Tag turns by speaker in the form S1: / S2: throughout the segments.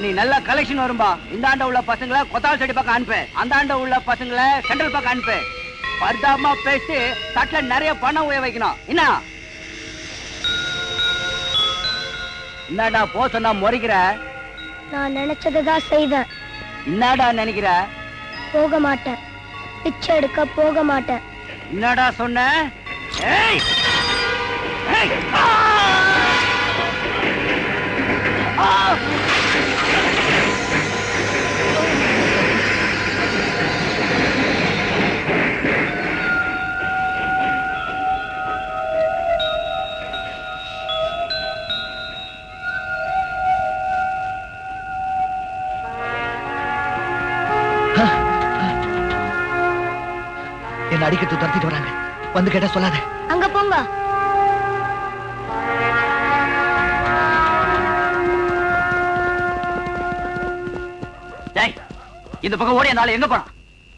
S1: இனி நல்ல கலெக்ஷன் வரும்பா. இந்த ஆண்ட உள்ள பசங்களை கொத்தால் சைடு பக்கம் அனுப்பு, அந்த ஆண்ட உள்ள பசங்களை சென்ட்ரல் பக்கம் அனுப்பு. பர்தாமா பேசி தட்டுல நிறைய பணம் உய வைக்கணும். என்னடா போ சொன்னா முறைக்கிற?
S2: நான் நினைச்சதுதான் செய்வேன்.
S1: என்னடா நினைக்கிற?
S2: போக மாட்டேன், பிச்சை எடுக்க போக மாட்டேன்.
S1: என்னடா சொன்ன? ஏய் ஏய்
S3: என்ன அடிக்கட்டு துரத்திட்டு வராங்க. வந்து கேட்டா சொல்லாத.
S2: அங்க போங்க.
S1: இந்த பக்கம் ஓடி அந்த எங்க போனா?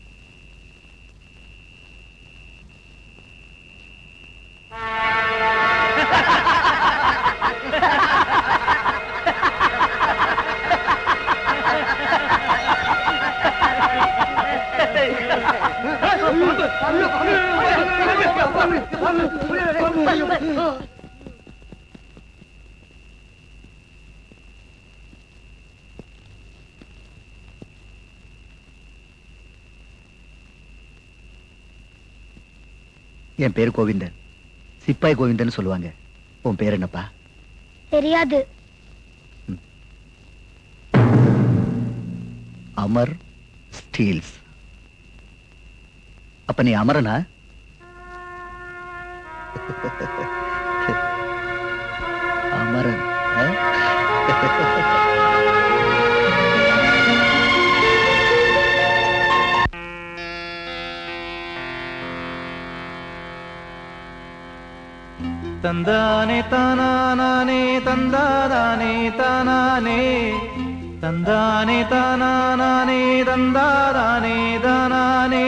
S3: என் பேரு கோவிந்தன், சிப்பாய் கோவிந்தன் சொல்லுவாங்க. உன் பேர் என்னப்பா?
S2: தெரியாது.
S3: அமர் ஸ்டீல்ஸ். அப்ப நீ அமரனா? அமரன்.
S4: தந்தானே தானானே தந்தாதானே தானானே தந்தானே தானானே தந்தாதானே தானானே.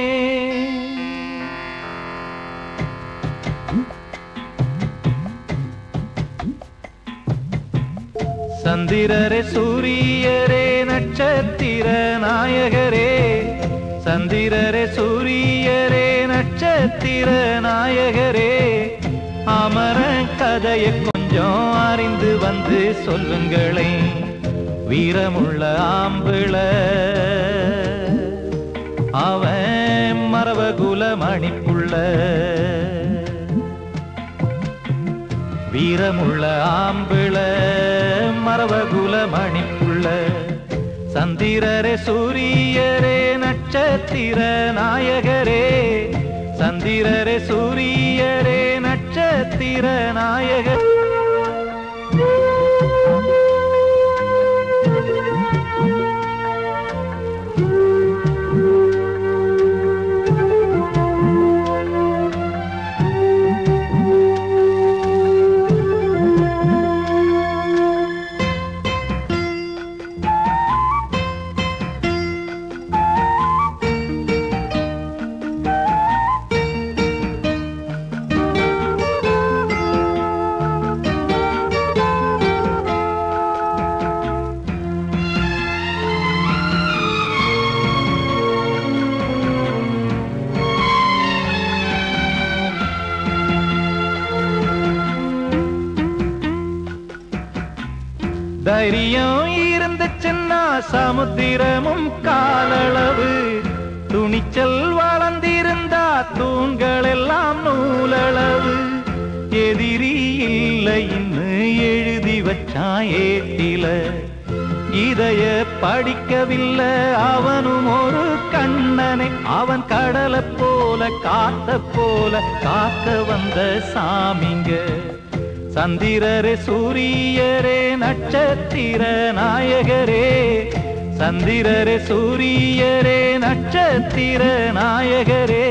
S4: சந்திரரே சூரியரே நட்சத்திர நாயகரே, சந்திரரே சூரியரே நட்சத்திர நாயகரே, அமர கதையை கொஞ்சம் அறிந்து வந்து சொல்லுங்களே. வீரமுள்ள ஆம்பிள அவன் மரபகுல மணிப்புள்ள, வீரமுள்ள ஆம்பிள மரபகுல மணிப்புள்ள, சந்திரரே சூரியரே நட்சத்திர நாயகரே, சந்திரரே சூரியரே நட்சத்திர நாயகர். தைரியம் இருந்துச்சுன்னா சமுத்திரமும் காலளவு, துணிச்சல் வளர்ந்திருந்தா தூண்கள் எல்லாம் நூலளவு. எதிரி இல்லைன்னு எழுதி வச்சான் ஏட்டில, இதய படிக்கவில்லை அவனும் ஒரு கண்ணனை. அவன் கடலை போல காத்த போல காக்க வந்த சாமிங்க. சந்திரரே சூரியரே நட்சத்திர நாயகரே, சந்திரரே சூரியரே நட்சத்திர நாயகரே.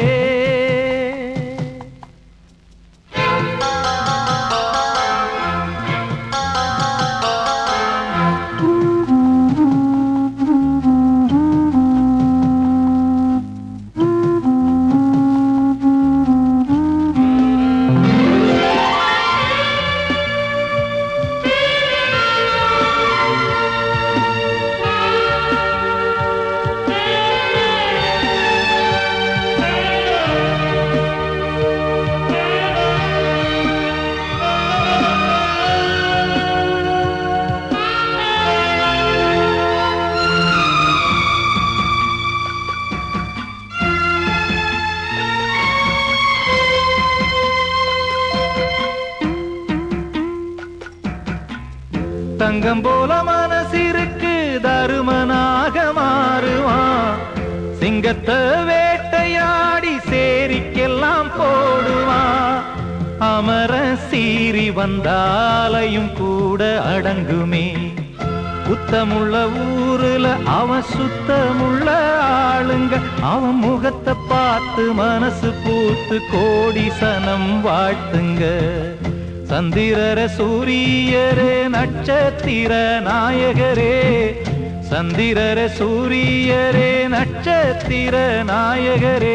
S4: தங்கம் போல மனசிற்கு தருமனாக மாறுவான். சிங்கத்தை வேட்டையாடி சேரிக்கெல்லாம் போடுவான். அமர சீறி வந்தாலையும் கூட அடங்குமே. குத்தமுள்ள ஊருல அவன் சுத்தமுள்ள ஆளுங்க. அவன் முகத்தை பார்த்து மனசு பூத்து கோடி சனம் வாழ்த்துங்க. சந்திரர சூரியரே நட்சத்திர நாயகரே, சந்திரர சூரியரே நட்சத்திர நாயகரே.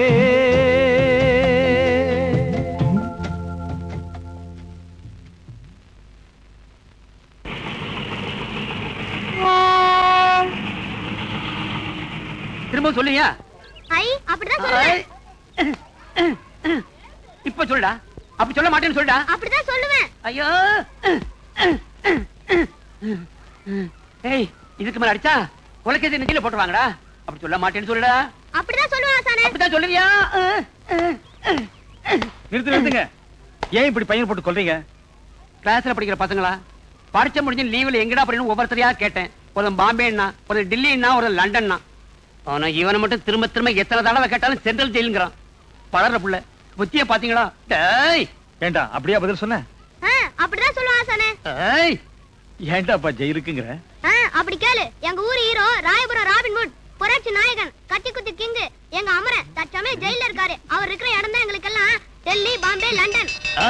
S1: திரும்ப சொல்லுங்க.
S2: அப்படிதான் சொல்லுவேன்.
S1: இப்ப சொல்லுடா. அப்படி சொல்ல மாட்டேன்னு சொல்லுடா.
S2: அப்படிதான் சொல்லுவேன்.
S1: ஐயோ, ஏய், இதுக்கு மேல அடிச்சா கொலைக்கேசி நெஞ்சில போட்டுருவாங்கடா. அப்படி சொல்ல மாட்டேன்னு சொல்லுடா.
S2: அப்படிதான் சொல்லுவேன் ஆசானே.
S1: அப்படிதான் சொல்லுவியா?
S5: நிறுத்துங்க. ஏன் இப்படி பையன் போட்டு கொல்றீங்க?
S1: கிளாஸ்ல படிக்கிற பசங்களா? படிச்ச முடிஞ்சு லீவ்ல எங்கடா அப்படின்னு ஒவ்வொருத்தரையா கேட்டேன். ஒரு பாம்பேன்னா, ஒரு டெல்லின்னா, ஒரு லண்டன்னா. ஆனா இவனை மட்டும் திரும்ப திரும்ப எத்தனை தடவை கேட்டாலும் சென்ட்ரல் ஜெயிலுங்கிறான். பலர புள்ள புத்திய பாத்தீங்களா?
S5: ஏண்டா அப்படியா பதில் சொன்ன?
S2: அப்படிதான் சொல்லுவேன் ஆசானே.
S5: ஏண்டாப்பா ஜெயிலுக்குங்கிற?
S2: அப்படி கேளு. எங்க ஊர் ஹீரோ ராயபுரம் ராபின்வுட், புரட்சி நாயகன், கத்தி குத்தி கிங் எங்க அமரன் தற்சமயம் ஜெயில இருக்காரு. அவர் இருக்கிற இடம் தான் எங்களுக்கு எல்லாம் டெல்லி, பாம்பே, லண்டன்.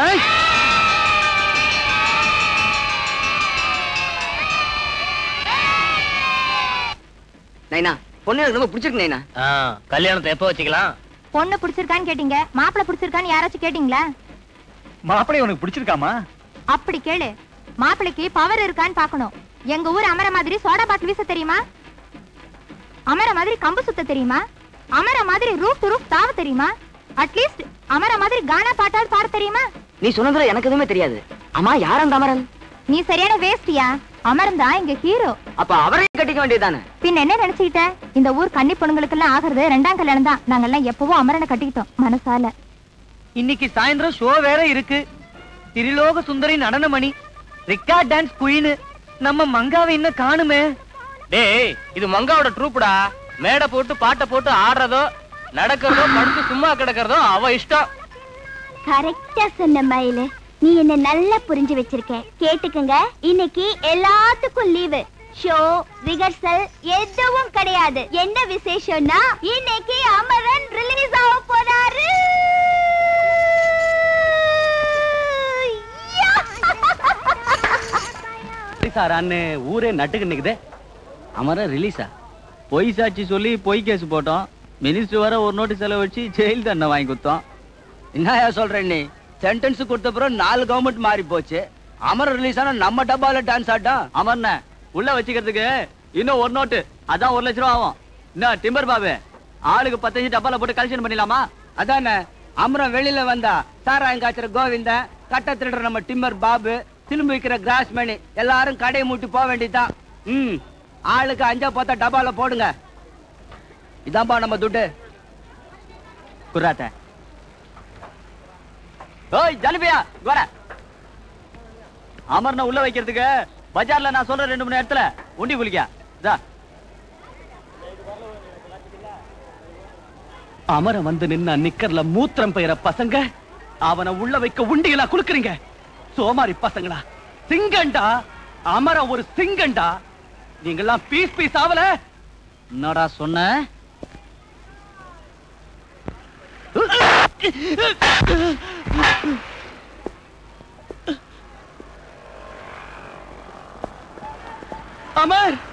S1: நைனா, பொண்ணு எனக்கு ரொம்ப பிடிச்சிருக்கு நைனா.
S6: கல்யாணத்தை எப்ப வச்சுக்கலாம்?
S2: பொண்ணு பிடிச்சிருக்கான்னு கேட்டீங்க, மாப்பிள்ளை பிடிச்சிருக்கான்னு யாராச்சும் கேட்டீங்களா?
S5: மாப்பிள்ளை உனக்கு பிடிச்சிருக்காமா?
S2: அப்படி கேளு. மாப்பிள்ளைக்கு பவர் இருக்கான்னு பாக்கணும். எங்க ஊர் அமர மாதிரி சோடா பாட்டில் வீச தெரியுமா? அமர மாதிரி கம்பு சுத்த தெரியுமா? அமர மாதிரி ரூப் டு ரூப் தாவ தெரியுமா? அட்லீஸ்ட் அமர மாதிரி கானா பாட்டால் பாட தெரியுமா?
S1: நீ சொன்னதுல எனக்கு எதுவுமே தெரியாது. அம்மா, யார் அந்த அமரன்?
S2: நீ சரியான வேஸ்டியா. அமரன் தான் எங்க ஹீரோ.
S1: அப்ப அவரை கட்டிக்க வேண்டியதானே?
S2: பின் என்ன நினைச்சுக்கிட்ட? இந்த ஊர் கன்னி பொண்ணுங்களுக்கு எல்லாம் ஆகிறது 2ஆம் கல்யாணம் தான். நாங்கெல்லாம் எப்பவும் அமரனை கட்டிக்கிட்டோம் மனசால.
S1: இன்னைக்கு சாயந்தரம் ஷோ வேற இருக்கு. திரிலோக சுந்தரி நடனமணி, ரிக்கார்ட் டான்ஸ் குயின். நம்ம மங்காவை இன்னும் காணுமே.
S6: டேய், இது மங்காவோட ட்ரூப்டா. மேடை போட்டு பாட்டை போட்டு ஆடுறதோ நடக்கிறதோ படுத்து சும்மா கிடக்கிறதோ அவ இஷ்டம்.
S2: கரெக்டா சொன்ன மயிலு. நீ என்ன நல்லா புரிஞ்சு வச்சிருக்க. கேட்டுக்குங்க, இன்னைக்கு எல்லாத்துக்கும் லீவு. ஷோ, ரிஹர்சல் எதுவும் கிடையாது. என்ன விசேஷம்னா இன்னைக்கு அமரன் ரிலீஸ் ஆக போறாரு.
S1: சாரான்னு ஊரே நட்டுக்கு நிக்குதே. அமரன் ரிலீஸா? பொய் சாட்சி சொல்லி பொய் கேஸ் போட்டோம். மினிஸ்டர் வர ஒரு நோட்டீஸ் செலவு வச்சு ஜெயில் தண்டனை வாங்கி கொடுத்தோம். என்ன சொல்றேன் நீ? சென்டென்ஸ் கொடுத்த பிறகு 4 கவர்மெண்ட் மாறி போச்சு. அமரன் ரிலீஸ் ஆனா நம்ம டப்பால டான்ஸ் ஆட்டம். அமரன உள்ள வச்சுக்கிறதுக்கு இன்னும் ஒரு நோட்டு, அதான் 1 லட்சம் ரூபா ஆகும். என்ன டிம்பர் பாபு, ஆளுக்கு 15 டப்பால போட்டு கலெக்ஷன் பண்ணிடலாமா? அதானே. அமரன் வெளியில வந்தா சாராயம் காய்ச்சற கோவிந்தன், கட்ட திருடுற நம்ம டிம்பர் பாபு, சிலும்பு வைக்கிற கிராஸ் மணி, எல்லாரும் கடையை மூட்டி போக வேண்டியதான். ஆளுக்கு 5 10 டப்பால போடுங்க. இதான்பா நம்ம துட்டு. குர்ராத்த. ஓய் ஜலிபியா, வர. அமரனை உள்ள வைக்கிறதுக்கு பஜார்ல நான் சொல்ற 2-3 இடத்துல உண்டி குளிக்க. அமரன் வந்து நின்ன நிக்கர்ல மூத்திரம் பெயர பசங்க அவனை உள்ள வைக்க உண்டிகளா குளுக்குறீங்க. சோமாரி பசங்களா. சிங்கண்டா அமரன், ஒரு சிங்கண்டா. நீங்கெல்லாம் பீஸ் பீஸ் ஆவல. என்னடா சொன்ன? அமர்,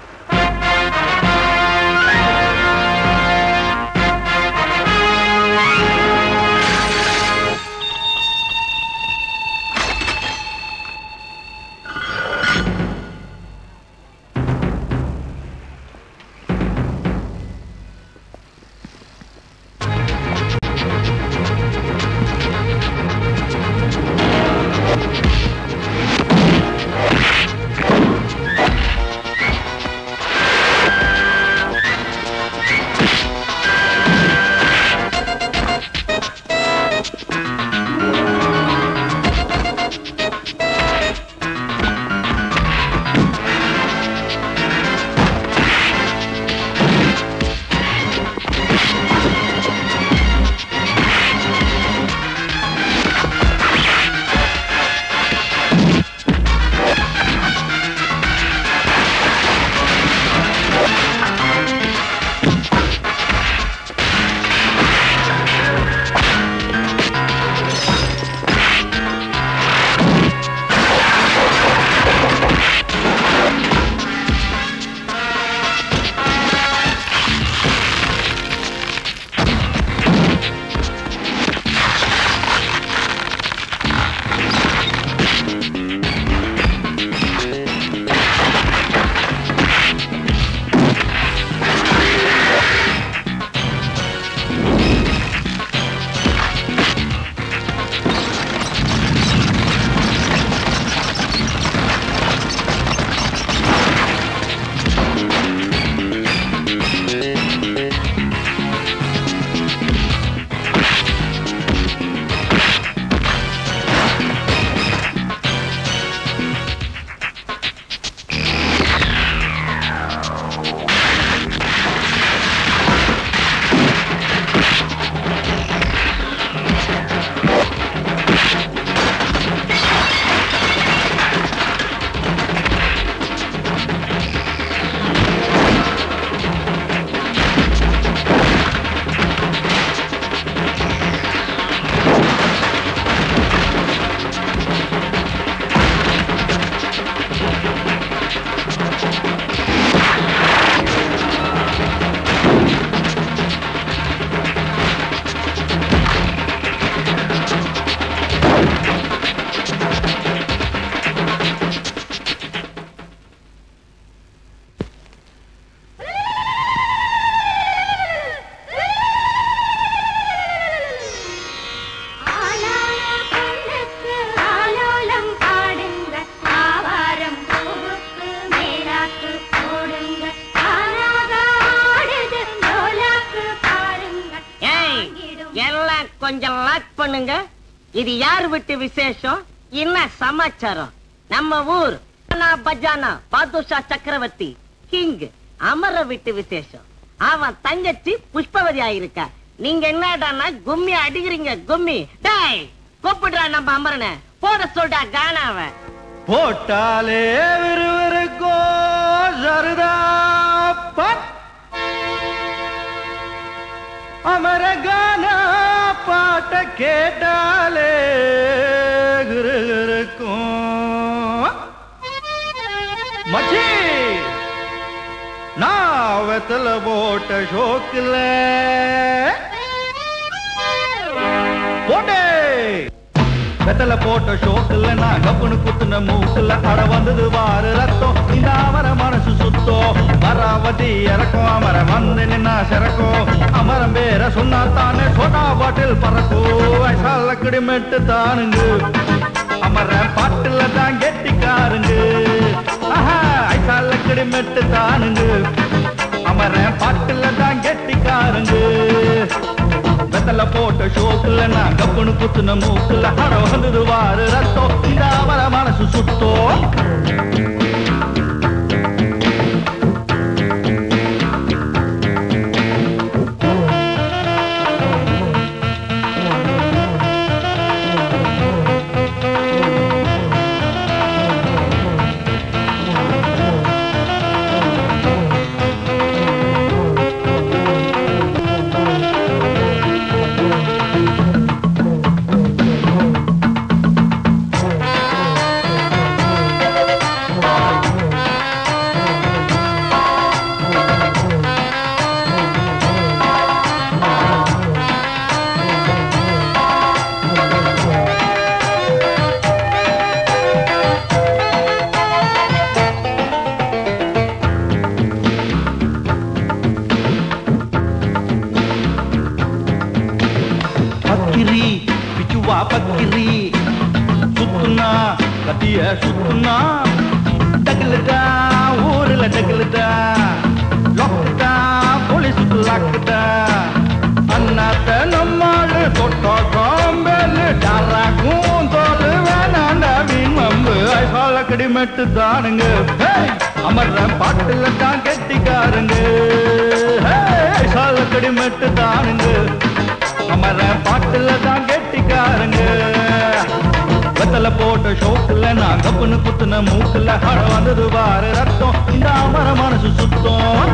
S7: கொஞ்சம் லாக் பண்ணுங்க. இது யார் விட்டு விசேஷம்? என்ன சமாச்சாரம்? நம்ம ஊர் பஜானா பாதுஷா சக்கரவர்த்தி கிங் அமர விட்டு விசேஷம். அவன் தங்கச்சி புஷ்பவதி ஆயிருக்கா. நீங்க என்னடானா கும்மி அடிக்கிறீங்க? கும்மி டேய் கூப்பிடுறா நம்ம அமரனை. போட சொல்றா கானாவ.
S4: போட்டாலே விறுவிறுக்கோ சருதாப்பா அமர கானா பாட்ட கேட்டாலே இருக்கும் மச்சி. நான் வெத்தல போட்ட ஷோக்கில் போட்டே வெத்தல போட்ட ஷோக்கில் நான் கப்புனு குத்துன மூக்குல அட வந்தது வாரு ரத்தம். இந்த அமர மனசு சுத்தோ மராவதி இறக்கும். அமர வந்து நின்னா சிறக்கும். அமரம் பேர சொன்னா தானே சோடா பாட்டில் பறக்கும். ஐசாலக்கடி மெட்டு தானுங்க அமர பாட்டுல தான் கெட்டிக்காருங்க. ஐசாலக்கடி மெட்டு தானுங்க அமர பாட்டுல தான் கெட்டிக்காருங்க. வெத்தல போட்ட ஷோக்குல நான் கப்புனு குத்துன மூக்குல அட வந்தது வாரு ரத்தம். இந்த அமர மனசு சுத்தோ பக்கிரி சுத்துனா கட்டிய சுத்துனா டகுலுதா ஊருல டகுலுதா லொக்குதா போலீஸ் லாக்குதா அண்ணாத்த நம்மாளு தொட்டோ காம்பேலு டாராக்கும் தோறு வேணாண்ட வீண் மம்பு. ஐசாலக்கடி மெட்டு தானுங்க அமர்ற பாட்டுல தான் கெட்டிக்காருங்க. ஐசாலக்கடி மெட்டு தானுங்க அமர பாட்டுல தான் கெட்டிக்காருங்க. வெத்தல போட்ட ஷோக்குல நான் கப்புனு குத்துன மூக்குல அட வந்தது வாரு ரத்தம். இந்த அமர மனசு சுத்தம்.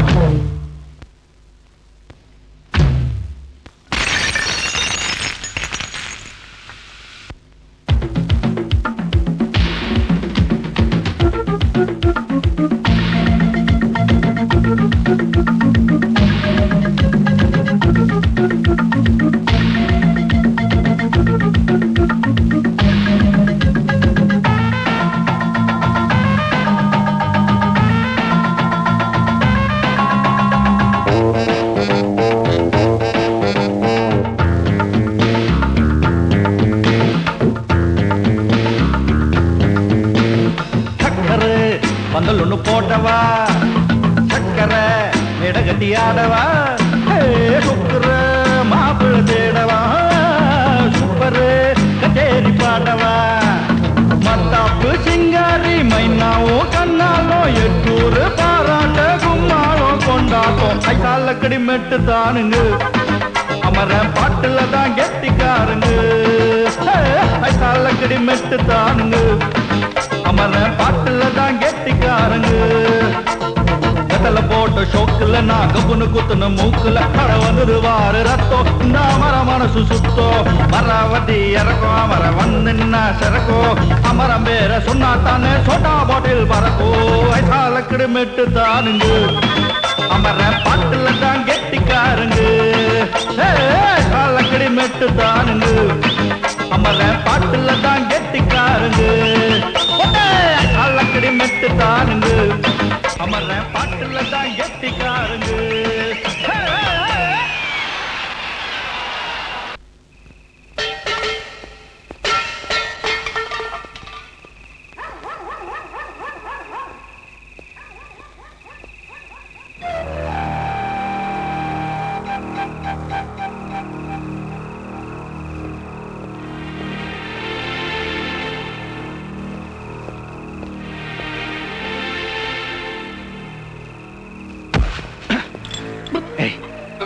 S4: போட்டவா சக்கரை இடகட்டி ஆடவா சுக்கர மாப்பிள்ள தேடவா சூப்பரு கச்சேரி பாடவா மத்தாப்பு சிங்காரி மைனாவும் கண்ணாலும் எட்டூரு பாராட்ட கும்மாளம் கொண்டாட்டம். ஐசாலக்கடி மெட்டு தானுங்க அமர பாட்டுல தான் கெட்டிக்காருங்க. ஐசாலக்கடி மெட்டு தானுங்க அமர பாட்டுல தான் கெட்டிக்காருங்க. வெத்தல போட்ட ஷோக்குல நான் கப்புனு குத்துன மூக்குல அட வந்தது வாரு ரத்தம். இந்த அமர மனசு சுத்தோ மராவதி இறக்கும். அமர வந்து நின்னா சிறக்கும். அமரம் பேர சொன்னா தானே சோட்டா பாட்டில் பறக்கோ. ஐசாலக்கடி மெட்டு தானுங்க அமர பாட்டுல தான் கெட்டிக்காருங்க. ஐசாலக்கடி மெட்டு தானுங்க அமர பாட்டுல தான் கெட்டிக்காருங்க. ஐசாலக்கடி மெட்டு தானுங்க அமர பாட்டுல தான் கெட்டிக்காருங்க.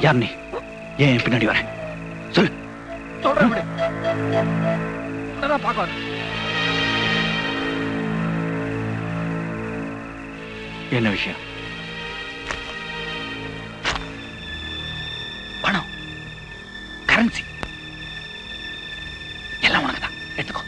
S3: யார் நீ? ஏன் பின்னாடி வர? சொல்லு.
S5: சொல்றேன். பாக்க
S3: என்ன விஷயம்? பணம், கரன்சி எல்லாம் உனக்கு தான். எடுத்துக்கோ.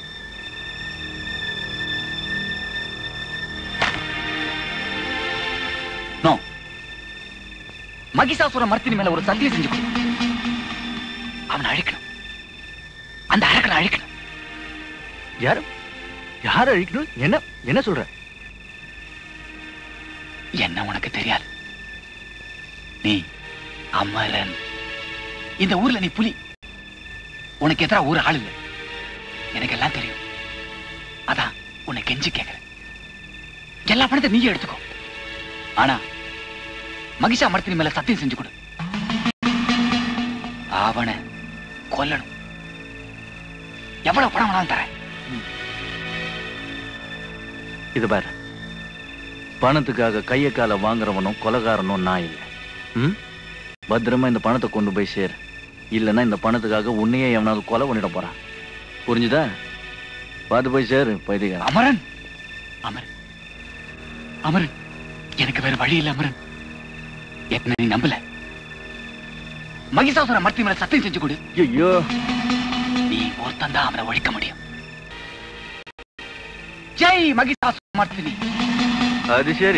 S3: நோ, மகிஷாசுர மர்த்தினி மேல ஒரு சத்தியம் செஞ்சு கொடு. அவனை அழிக்கணும். அந்த அரக்கனை அழிக்கணும். யார அழிக்கணும்? என்ன சொல்ற? என்ன உனக்கு தெரியாது. நீ அமரன். இந்த ஊர்ல நீ புலி. உனக்கு எதிரா ஒரு ஆள் இல்லை. எனக்கு எல்லாம் தெரியும். அதான் உன்னை கெஞ்சி கேட்கிறேன். எல்லா பணத்தை நீயே எடுத்துக்கோ. ஆனா மகிஷா மர்த்தினி மேல சத்தியம் செஞ்சு கொடு. அவனை கொல்லணும். எவ்வளவு பணம் வேணாலும் தரேன். இது பாரு, பணத்துக்காக கைய கால வாங்குறவனும் கொலைகாரனும் நான் இல்லை. பத்திரமா இந்த பணத்தை கொண்டு போய் சேர். இல்லைன்னா இந்த பணத்துக்காக உன்னையே எவனாவது கொலை பண்ணிட போறான். புரிஞ்சுதா? பார்த்து போய் சேரு. பைத்தியக்காரன். அமரன், அமரன், அமரன், எனக்கு வேற வழி இல்லை. அமரன், என்ன நீ நம்பல? மகிஷாசுர மர்த்தினி மேல சத்தியம் செஞ்சு கொடு. ஐயோ, நீ ஒருத்தன் தான் அவனை ஒழிக்க முடியும். ஜெய் மகிஷாசுர மர்த்தினி. அது சரி.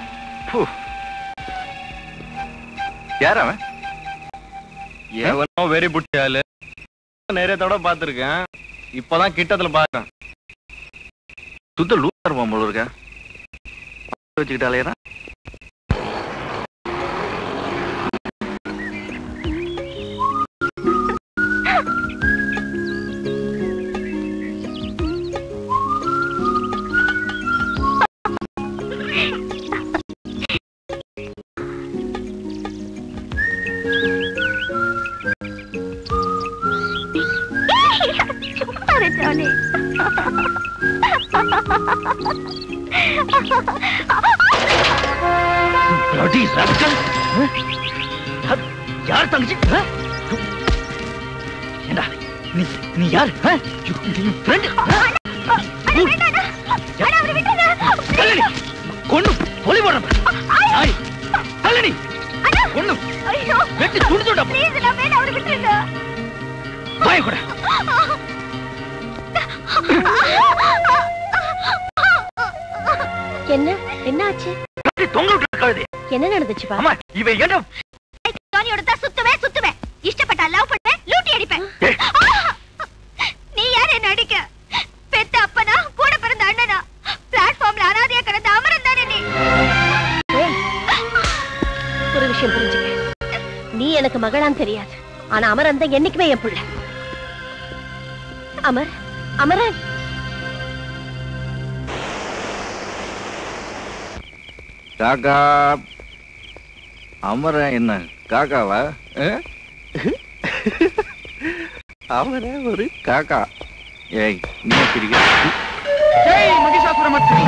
S3: யார் அவன்?
S6: எவனோ வெறி புட்டியாலு. நிறைய தடவை பார்த்திருக்கேன். இப்பதான் கிட்டத்துல பாக்குறேன்.
S3: சுத்த லூசர் போல இருக்க. வச்சுக்கிட்டாலே யார் தங்கச்சி? நீ யார்? கொண்டு பொலி போடுற கொண்டு வெட்டி துணிச்சுட பாய கூட.
S2: என்ன என்ன ஆச்சு?
S3: தொங்க விட்டு
S2: என்ன நடந்துச்சுப்பா?
S3: அம்மா, இவ என்ன
S2: சுத்துவே சுத்துவே, இஷ்டப்பட்டா லவ் பண்ணுவேன், லூட்டி அடிப்பேன். நீ யார் என்ன அடிக்க? பெத்த அப்பனா, கூட பிறந்த அண்ணனா, பிளாட்ஃபார்ம்ல அனாதையா கிடந்த அமரன் தானே நீ? ஒரு விஷயம் புரிஞ்சுக்க, நீ எனக்கு மகளான்னு தெரியாது. ஆனா அமரன் தான் என்னைக்குமே என் பிள்ளை. அமர், அமரன்.
S3: காக்கா. அமரன் என்ன காக்காவா? அமரன் ஒரு காக்கா. ஏய், நீ பிடிக்க. ஜெய் மகிஷாசுர மர்த்தினி.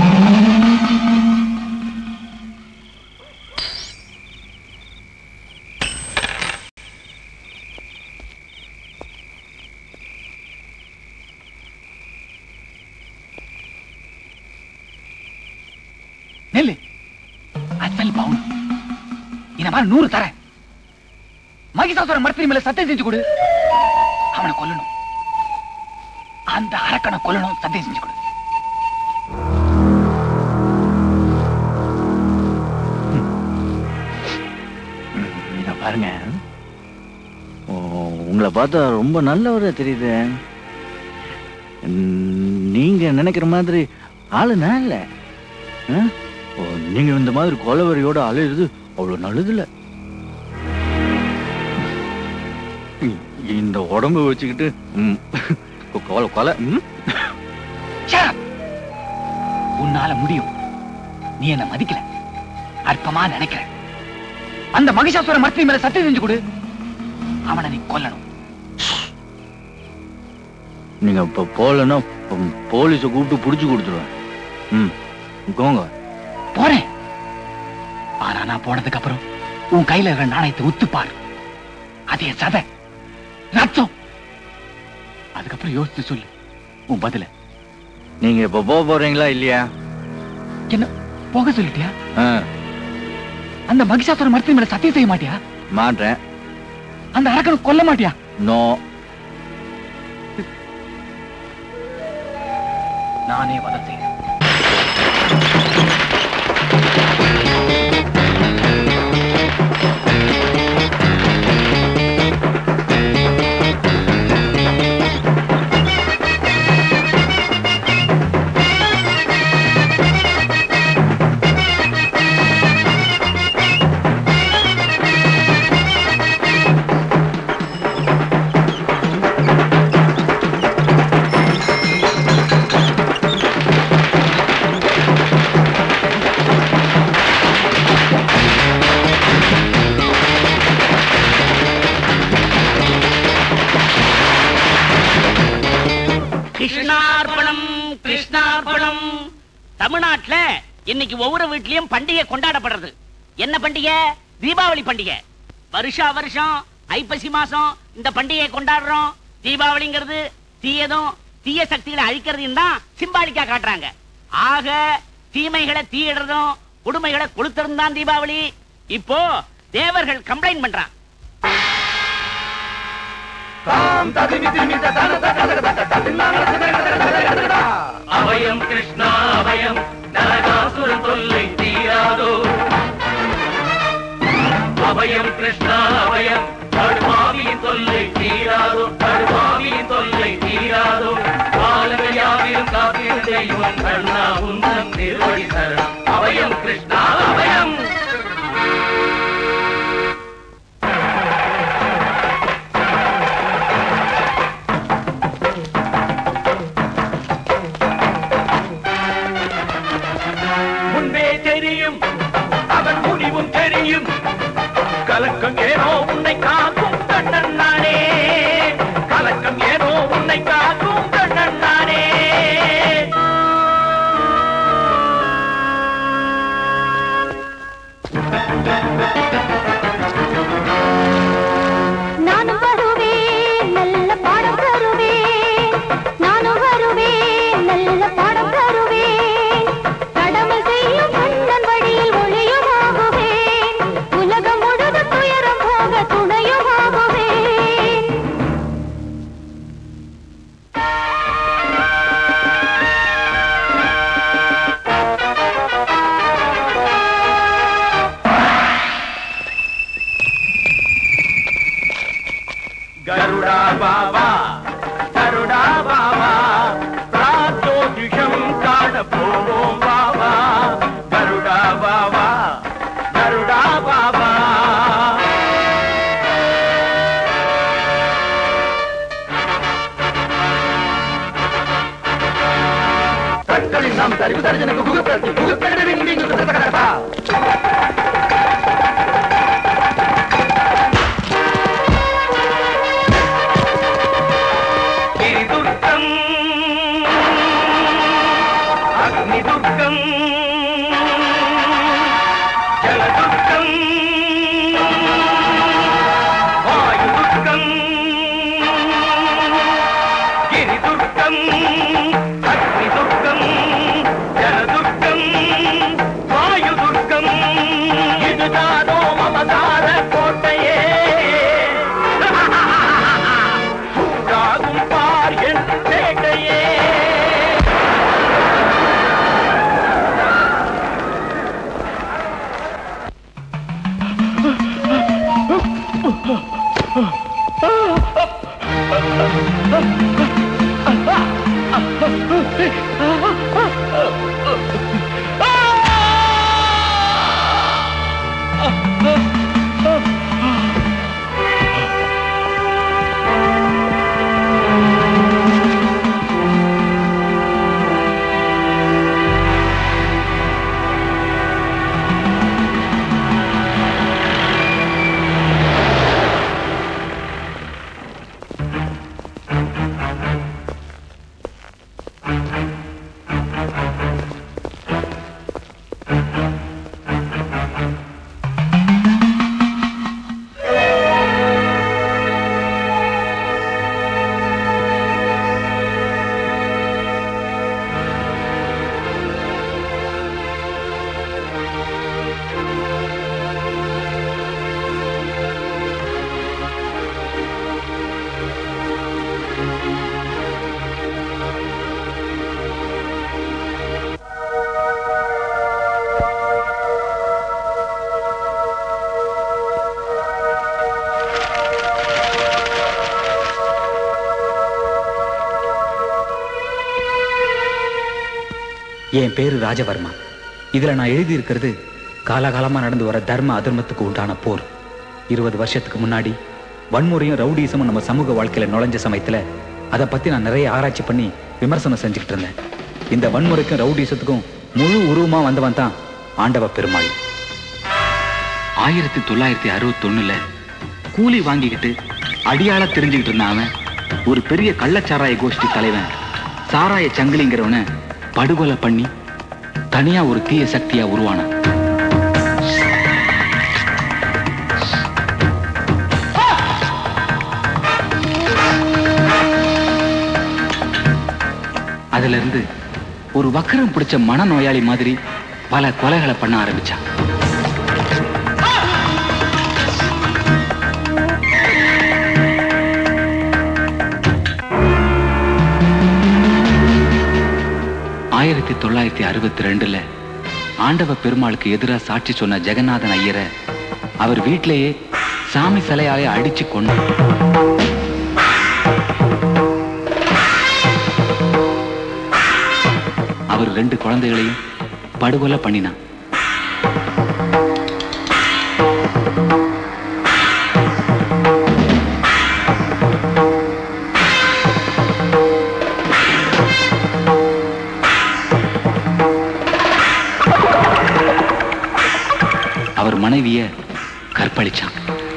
S3: நெல்லு அசல் பவுன். இந்த மாதிரி 100 தரேன். மகிஷாசுர மர்த்தினி மேல சத்தியம் செஞ்சு கொடு. அவனை கொல்லணும். அந்த அரக்கனை கொல்லணும். சத்தியம் செஞ்சு கொடு. இத பாருங்க, உங்களை பார்த்தா ரொம்ப நல்லவரா தெரியுது. நீங்க நினைக்கிற மாதிரி ஆளு நான் இல்ல. நீங்க இந்த மாதிரி கொலவரியோட அலையிறது அவ்வளவு நல்லது இல்ல. இந்த உடம்பு வச்சுக்கிட்டு கொலை கொலை. உன்னால முடியும். நீ என்ன மதிக்கல, அற்பமா நினைக்கிற. அந்த மகிஷாசுர மர்த்தினி மேல சத்தியம் செஞ்சு கொடு. அவனை நீ கொல்லணும். நீங்க இப்ப போலன்னா போலீஸ கூப்பிட்டு புடிச்சு கொடுத்துருவேன். கோங்க போறேன். ஆனா நான் போனதுக்கு அப்புறம் உன் கையில இருக்கிற நாணயத்தை உத்துப்பார்.
S5: அது என் சதை ரத்தம். அதுக்கப்புறம் யோசிச்சு சொல்லு உன் பதில.
S3: நீங்க இப்ப போக போறீங்களா இல்லையா?
S5: என்ன போக சொல்லிட்டியா? அந்த மகிஷாசுர மரத்தின் மேல சத்தியம் செய்ய மாட்டியா?
S3: மாட்டேன்.
S5: அந்த அரக்கனை கொல்ல மாட்டியா?
S3: நோ.
S5: நானே வதம் செய்கிறேன்.
S8: தமிழ்நாட்டுல இன்னைக்கு ஒவ்வொரு வீட்லயும் பண்டிகை கொண்டாடப்படுறது. என்ன பண்டிகை? தீபாவளி பண்டிகை. வருஷா வருஷம் ஐப்பசி மாசம் இந்த பண்டிகையை கொண்டாடுறோம். தீபாவளிங்கிறது தீயதும் தீய சக்திகளை அழிக்கிறதையும் தான் சிம்பாலிக்கா காட்டுறாங்க. ஆக தீமைகளை தீயிடுறதும் கொடுமைகளை கொளுத்துறதும் தான் தீபாவளி. இப்போ தேவர்கள் கம்ப்ளைண்ட் பண்றான்.
S4: அபயம் கிருஷ்ணா அபயம், நரகாசுரன் தொல்லை தீராதோ. அபயம் கிருஷ்ணா அபயம், கடுமாவியின் தொல்லை தீராதோ, கடுமாவியின் தொல்லை தீராதோ. காலங்கள் யாவிலும் காப்பீடு செய்யும் கண்ணா உந்தம் திருவடி சரணம். அபயம் கிருஷ்ணா அபயம். கலக்கம் ஏனோ உன்னை காக்கும் கண்ணன் நானே, கலக்கம் ஏனோ உன்னை காக்கும் கண்ணன் நானே.
S2: நானும் வருவேன் நல்ல பாடம் தருவேன், நானும் வருவேன் நல்ல பாடம் தருவேன். கடமை செய்யும் கண்ணன் வழியில் ஒளியும் ஆகுவேன், உலகம் முழுதும் துயரம் போக துணையும் ஆகுவேன்.
S4: கருடா பாபா கருடா பாபா, ராஜோதிஷம் காண போவோம் பாபா. கருடா பாபா கருடா பாபா. கண்களில் நாம் தரிவு தரிஜனக்கு புகுப்படுத்தி புகுப்பெடுத்து துர்க்கம் அக்னி துர்க்கம் ஜலதுர்க்கம் வாயு துர்க்கம் கிரி துர்க்கம் அக்னி துர்க்கம் ஜலதுர்க்கம் வாயு துர்க்கம். இதுதானோ மமதார கோட்டையே, சூடாகும் பார் என் சேட்டையே.
S5: என் பேரு ராஜவர்மா. இதுல நான் எழுதியிருக்கிறது காலகாலமா நடந்து வர தர்ம அதர்மத்துக்கு உண்டான போர். 20 வருஷத்துக்கு முன்னாடி வன்முறையும் ரவுடிசமும் நம்ம சமூக வாழ்க்கையில நுழைஞ்ச சமயத்துல அதை பத்தி நான் நிறைய ஆராய்ச்சி பண்ணி விமர்சனம் செஞ்சுக்கிட்டு இருந்தேன். இந்த வன்முறைக்கும் ரவுடிசத்துக்கும் முழு உருவமா வந்தவன் தான் ஆண்டவ பெருமாள். 1961 கூலி வாங்கிக்கிட்டு அடியாள தெரிஞ்சுக்கிட்டு இருந்தான் அவன் ஒரு பெரிய கள்ளச்சாராய கோஷ்டி தலைவன் சாராய சங்கிலிங்கிறவன படுகொலை பண்ணி தனியா ஒரு தீய சக்தியா உருவானான். அதுல இருந்து ஒரு வக்கரம் பிடிச்ச மனநோயாளி மாதிரி பல கொலைகளை பண்ண ஆரம்பிச்சான். ஆயிரத்தி 1962 ஆண்டவ பெருமாளுக்கு எதிராக சாட்சி சொன்ன ஜெகநாதன் ஐயரை அவர் வீட்டிலேயே சாமி சிலையாலே அடிச்சு கொண்டார். அவர் 2 குழந்தைகளையும் படுகொலை பண்ணினான். அவர் மனைவிய கற்பழிச்சான்.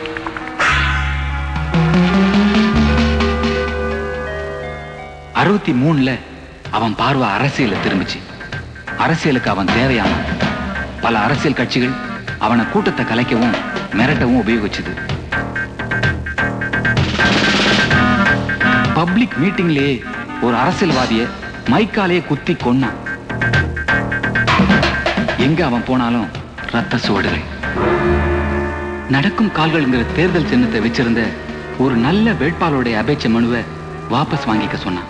S5: அவன் பார்வை அரசியல திரும்பிச்சு. அரசியலுக்கு அவன் தேவையான பல அரசியல் கட்சிகள் அவனை கூட்டத்தை கலைக்கவும் மிரட்டவும் உபயோகிச்சது. பப்ளிக் மீட்டிங்லயே ஒரு அரசியல்வாதிய மைக்காலேயே குத்தி கொன்னான். எங்க அவன் போனாலும் ரத்த சுவடுகள். நடக்கும் கால்கள்ங்கிற தேர்தல் சின்னத்தை வச்சிருந்த ஒரு நல்ல வேட்பாளருடைய அபேட்சை மனுவை வாபஸ் வாங்கிக்க சொன்னான்.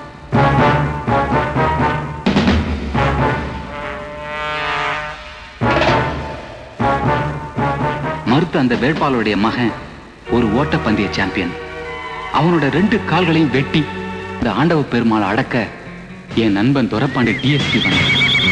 S5: மறுத்த அந்த வேட்பாளருடைய மகன் ஒரு ஓட்டப்பந்தய சாம்பியன். அவனோட 2 கால்களையும் வெட்டி இந்த ஆண்டவ பெருமாளை அடக்க என் நண்பன் துரப்பாண்டி டிஎஸ்பி வந்தான்.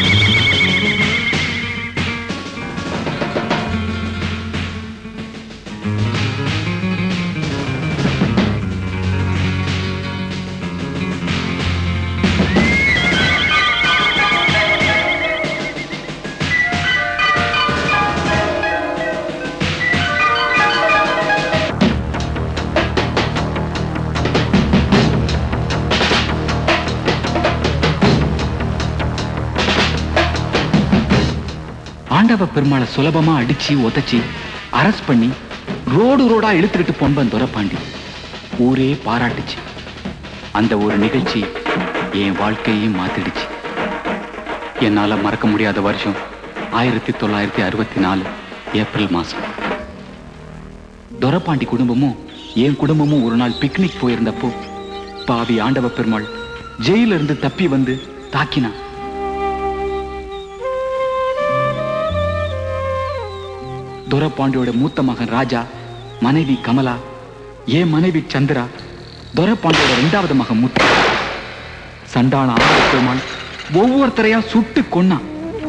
S5: ஆண்டவ பெருமாளை சுலபமா அடிச்சு உதச்சி அரஸ்ட் பண்ணி ரோடா இழுத்துக்கிட்டு பொன்பன் துரப்பாண்டி ஊரே பாராட்டுச்சு. அந்த ஒரு நிகழ்ச்சி என் வாழ்க்கையையும் மாத்திடுச்சு. என்னால மறக்க முடியாத வருஷம் 1964 ஏப்ரல் மாசம். துரப்பாண்டி குடும்பமும் என் குடும்பமும் ஒரு நாள் பிக்னிக் போயிருந்தப்போ பாவி ஆண்டவ பெருமாள் ஜெயில இருந்து தப்பி வந்து தாக்கினான். துரப்பாண்டியோட மூத்த மகன் ராஜா, மனைவி கமலா, என் மனைவி சந்திரா, துரப்பாண்டியோட 2வது மகன் முத்து, சண்டான ஆண்டவ பெருமாள் ஒவ்வொருத்தரையா சுட்டு கொன்னான்.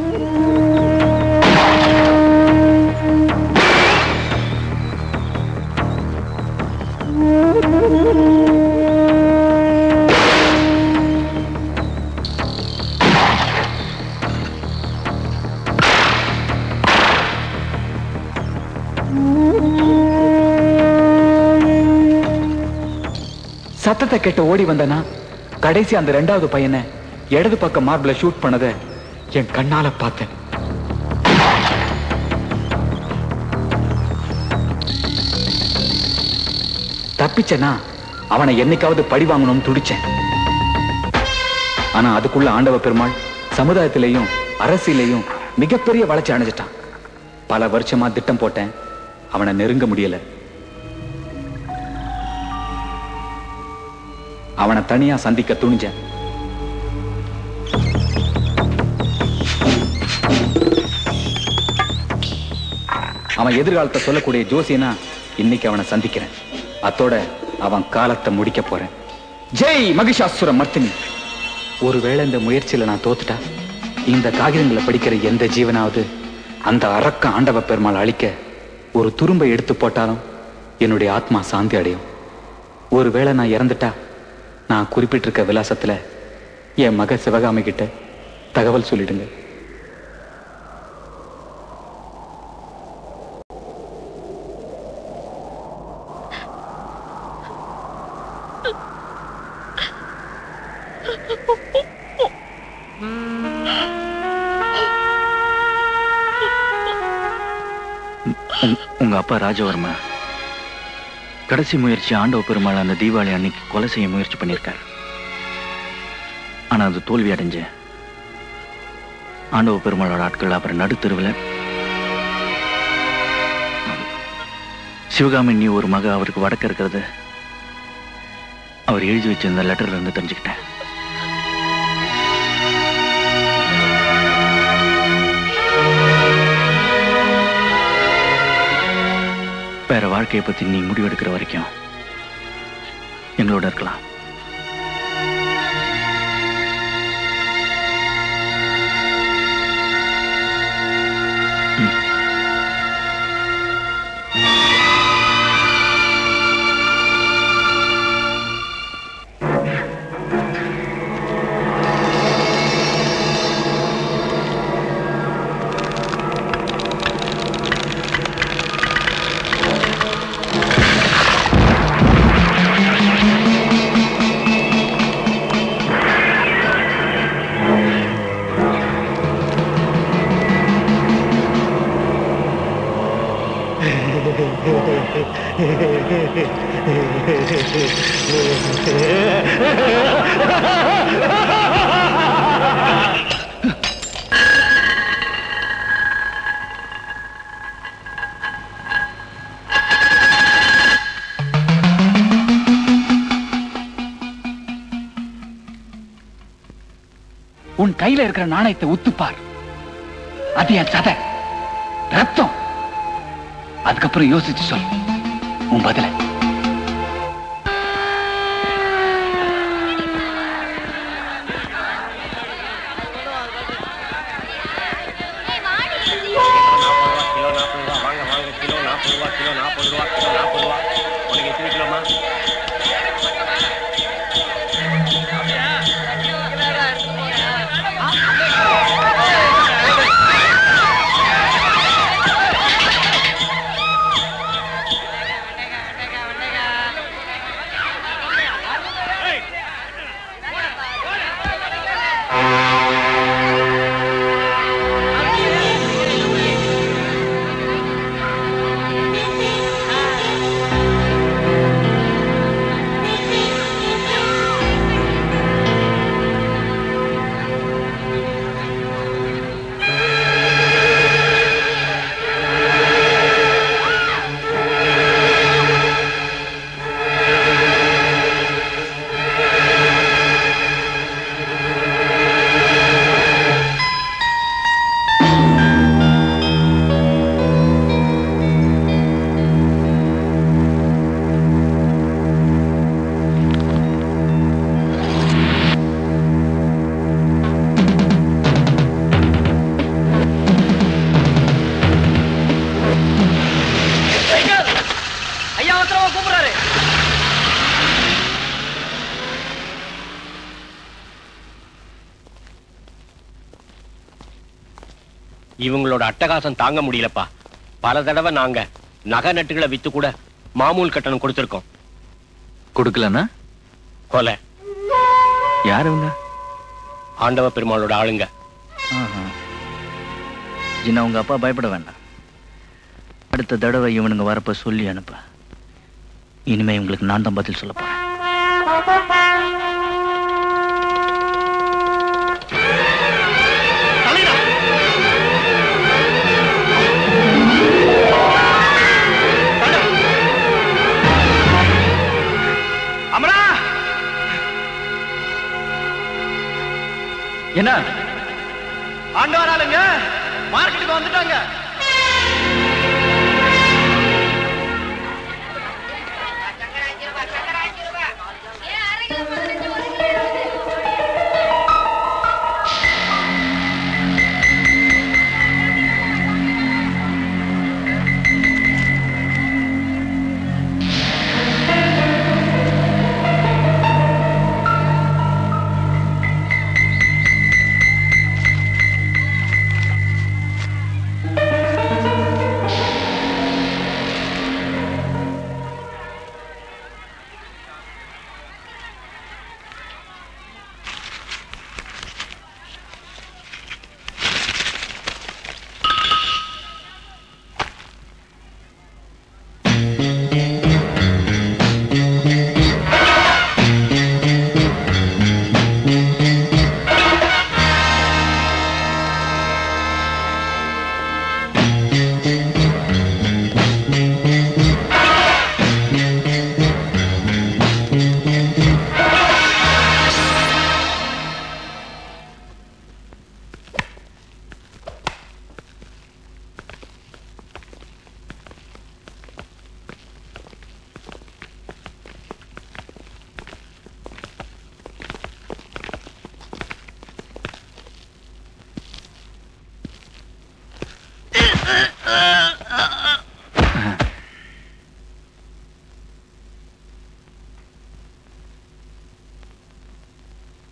S5: சத்தத்தை கேட்டு ஓடி வந்தனா கடைசி அந்த 2வது பையனை இடது பக்கம் மார்பிள ஷூட் பண்ணத என் கண்ணால பார்த்தேன். தப்பிச்சனா அவனை என்னைக்காவது பழி வாங்கணும்னு துடிச்சேன். ஆனா அதுக்குள்ள ஆண்டவ பெருமாள் சமுதாயத்திலையும் அரசியலையும் மிகப்பெரிய வளர்ச்சி அடைஞ்சிட்டான். பல வருஷமா திட்டம் போட்டேன், அவனை நெருங்க முடியல. அவனை தனியா சந்திக்க துணிஞ்சேன். அவன் எதிர்காலத்தை சொல்லக்கூடிய ஜோசியனா இன்னைக்கு அவனை சந்திக்கிறேன். அத்தோட அவன் காலத்தை முடிக்க போறேன். ஜெய் மகிஷாசுர மர்த்தினி. ஒருவேளை இந்த முயற்சியில நான் தோத்துட்டா இந்த காகிதங்களை படிக்கிற எந்த ஜீவனாவது அந்த அரக்க ஆண்டவ பெருமாள் அழிக்க ஒரு துரும்பை எடுத்து போட்டாலும் என்னுடைய ஆத்மா சாந்தி அடையும். ஒருவேளை நான் இறந்துட்டா நான் குறிப்பிட்டிருக்க விலாசத்துல என் மக சிவகாமி கிட்ட தகவல் சொல்லிடுங்க.
S3: உங்க அப்பா ராஜவர்மா கடைசி முயற்சி ஆண்டவ பெருமாள் அந்த தீபாவளி அன்னைக்கு கொலை செய்ய முயற்சி பண்ணியிருக்காரு. ஆனா அது தோல்வி அடைஞ்ச ஆண்டவ பெருமாளோட ஆட்கள் அப்புறம் நடுத்தெருவில் சிவகாமி நீ ஒரு மக அவருக்கு வடக்க இருக்கிறது அவர் எழுதி வச்சிருந்த லெட்டர்ல இருந்து தெரிஞ்சுக்கிட்டேன். வேற வாழ்க்கையை பத்தி நீ முடிவெடுக்கிற வரைக்கும் எங்களோட இருக்கலாம்.
S5: உன் கையில இருக்கிற நாணயத்தை உத்துப்பார். அது என் சதை ரத்தம். அதுக்கப்புறம் யோசிச்சு சொல் உன் பதில.
S6: இவங்களோட அட்டகாசம் தாங்க முடியலப்பா. பல தடவை நாங்க நகை நட்டுகளை வித்து கூட மாமூல் கட்டணம் கொடுத்திருக்கோம்.
S3: கொடுக்கலன்னா
S6: கொலை.
S3: யார் இவங்க?
S6: ஆண்டவ பெருமாளோட ஆளுங்க.
S3: ஜின்னா உங்க அப்பா பயப்பட வேண்டாம். அடுத்த தடவை இவனுங்க வரப்ப சொல்லி அனுப்ப. இனிமே இவங்களுக்கு நான் தான் பதில் சொல்ல போறேன்.
S6: என்ன ஆண்டவராளுங்க மார்க்கெட்டுக்கு வந்துட்டாங்க.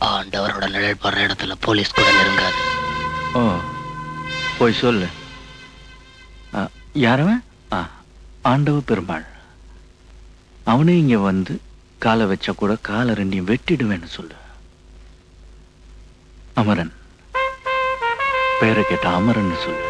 S8: ஆண்டவரோட நிழல் படுற இடத்துல போலீஸ் கூட நெருங்காது.
S3: ஓ, போய் சொல்லு. யாரவன்? ஆண்டவ பெருமாள். அவனே இங்க வந்து காலை வச்சா கூட காலை ரெண்டையும் வெட்டிடுவேன்னு சொல்லு. அமரன், பேரை கேட்ட அமரன் சொல்லு.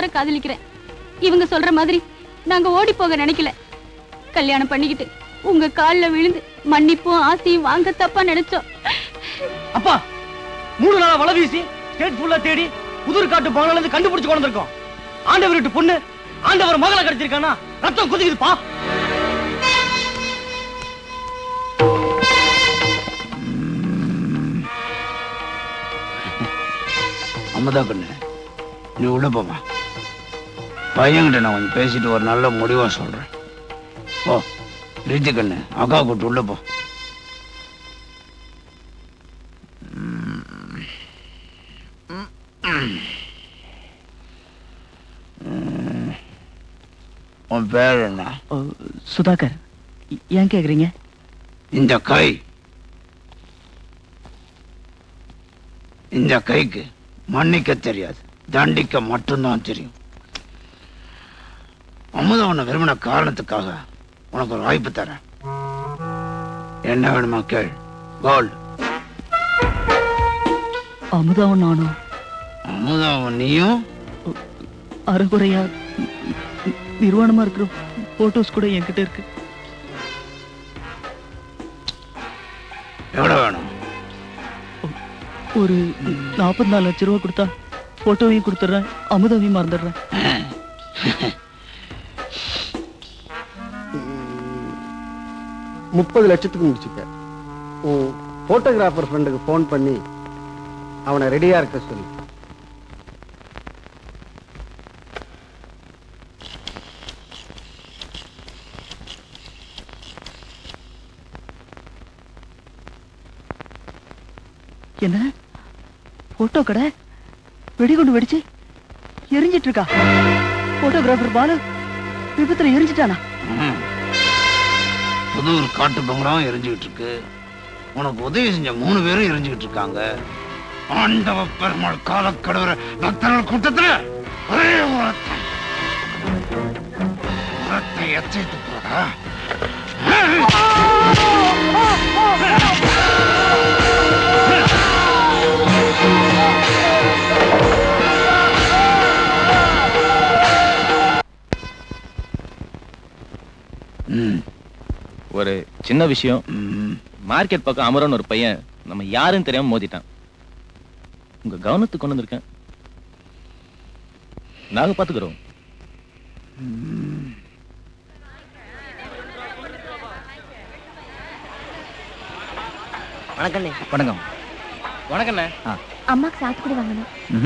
S9: மனசார காதலிக்கிறேன். இவங்க சொல்ற மாதிரி நாங்க ஓடி போக நினைக்கல. கல்யாணம் பண்ணிக்கிட்டு உங்க கால்ல விழுந்து மன்னிப்பும் ஆசையும் வாங்க தப்பா நினைச்சோம்.
S6: அப்பா 3 நாளா வலை வீசி ஸ்டேட் ஃபுல்லா தேடி புதுர் காட்டு பாங்கல கண்டுபிடிச்சு கொண்டு வந்திருக்கோம். ஆண்டவர் வீட்டு பொண்ணு ஆண்டவர் மகளை கிடைச்சிருக்கானா ரத்தம் குதிக்குதுப்பா.
S10: அம்மதா கண்ணு நீ உள்ள போமா. பையன்கிட்ட நான் கொஞ்சம் பேசிட்டு ஒரு நல்ல முடிவா சொல்றேன். ஓ ரீத்தி கண்ணு அக்கா கூட்டு உள்ள போ. உன் பேர் என்ன?
S1: சுதாகர். ஏன் கேக்குறீங்க?
S10: இந்த கைக்கு மன்னிக்க தெரியாது, தண்டிக்க மட்டும்தான் தெரியும். அமுதா உன்னை விரும்பின காரணத்துக்காக உனக்கு ஒரு வாய்ப்பு தரேன். என்ன வேணுமா கேள். கோல்டு.
S1: அமுதாவும் நானும்.
S10: அமுதாவும் நீயும்
S1: அரைகுறையா நிர்வாணமா இருக்கிற போட்டோஸ் கூட என்கிட்ட இருக்கு.
S10: எவ்வளவு வேணும்?
S1: ஒரு 44 லட்சம் ரூபாய் கொடுத்தா போட்டோவையும் கொடுத்துட்றேன், அமுதாவையும் மறந்துடுறேன்.
S11: 30 லட்சத்துக்கு முடிச்சுக்க. போட்டோகிராஃபர் ஃப்ரெண்டுக்கு போன் பண்ணி அவனை ரெடியா இருக்க சொல்லு.
S1: என்ன போட்டோ கடை வெடிகுண்டு வெடிச்சு எரிஞ்சிட்டு இருக்கா? போட்டோகிராஃபர் பாலு விபத்துல எரிஞ்சிட்டானா?
S10: புதூர் காட்டு பங்களாவும் எரிஞ்சுக்கிட்டு இருக்கு. உனக்கு உதவி செஞ்ச 3 பேரும் எரிஞ்சுக்கிட்டு இருக்காங்க. ஆண்டவ பெருமாள் காலக்கடவுற பக்தர்கள் கூட்டத்துல ஒரே உரத்தை எச்சரித்து போடா.
S6: ஒரு சின்ன விஷயம். மார்க்கெட் பக்கம் அமரன் ஒரு பையன் நம்ம யாருன்னு தெரியாம மோதிட்டான். உங்க கவனத்துக்கு கொண்டு வந்திருக்கேன். நாங்க பாத்துக்கிறோம்.
S7: வணக்கம்.
S1: வணக்கம்.
S6: வணக்கண்ணே.
S2: அம்மாக்கு சாத்துக்குடி வாங்கணும்.